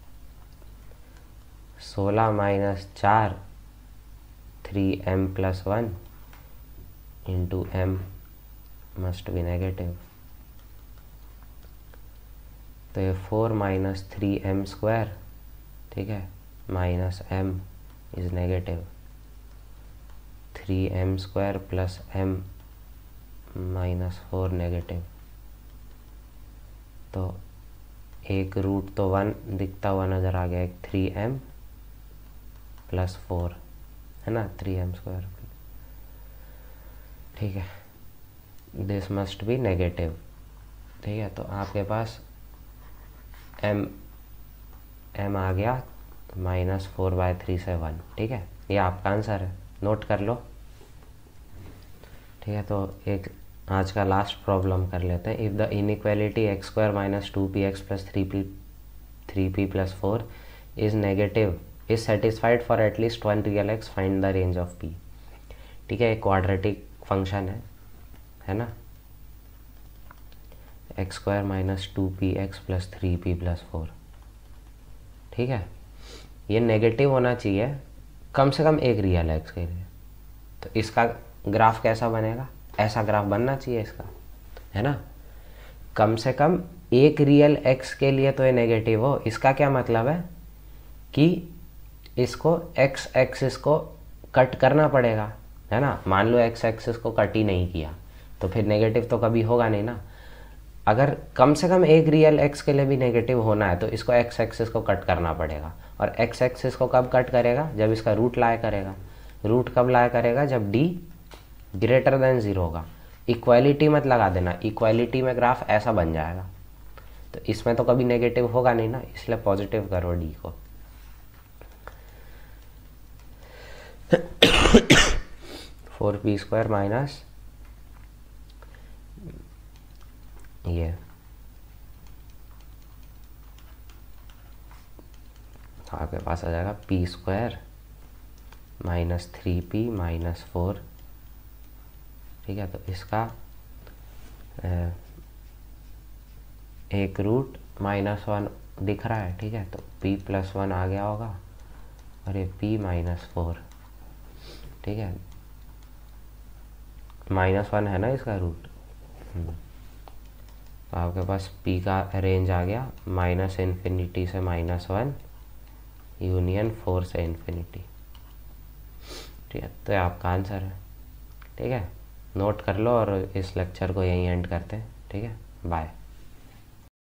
Speaker 1: 16 - 4 3m + 1 into m must be negative. तो ये 4 - 3m², ठीक है, minus m is negative, 3m² + m - 4 negative. तो एक रूट तो 1 दिखता हुआ नज़र आ गया, एक 3m + 4, है ना, 3m², ठीक है, दिस मस्ट बी नेगेटिव, ठीक है। तो आपके पास m आ गया -4/3 से 1, ठीक है, ये आपका आंसर है, नोट कर लो, ठीक है। तो एक आज का लास्ट प्रॉब्लम कर लेते हैं। If the inequality x² - 2px + 3p + 4 is negative is satisfied for at least 1 real x, find the range of p। ठीक है, एक क्वाड्रेटिक फंक्शन है ना, x² - 2px + 3p + 4, ठीक है, ये नेगेटिव होना चाहिए कम से कम एक रियल x के लिए। तो इसका ग्राफ कैसा बनेगा? ऐसा ग्राफ बनना चाहिए इसका, है ना, कम से कम एक रियल x के लिए तो ये नेगेटिव हो। इसका क्या मतलब है कि इसको x एक्सिस को कट करना पड़ेगा, है ना। मान लो x एक्सिस को कट ही नहीं किया तो फिर नेगेटिव तो कभी होगा नहीं ना। अगर कम से कम एक रियल x के लिए भी नेगेटिव होना है तो इसको x एक्सिस को कट करना पड़ेगा। और x एक्सिस को कब कट करेगा? जब इसका रूट लाया करेगा। रूट कब लाया करेगा? जब d ग्रेटर देन 0 होगा। इक्वालिटी मत लगा देना, इक्वालिटी में ग्राफ ऐसा बन जाएगा, तो इसमें तो कभी नेगेटिव होगा नहीं ना, इसलिए पॉजिटिव करो d को। फोर पी स्क्वायर माइनस ये आपके पास आ जाएगा p² - 3p - 4, ठीक है। तो इसका एक रूट -1 दिख रहा है, ठीक है, तो p+1 आ गया होगा और ये p-4, ठीक है, -1 है ना इसका रूट। तो आपके पास p का रेंज आ गया -∞ से -1 यूनियन 4 से इन्फिनिटी, ठीक है। तो ये आपका आंसर है, ठीक है। नोट कर लो और इस लेक्चर को यहीं एंड करते हैं, ठीक है। बाय।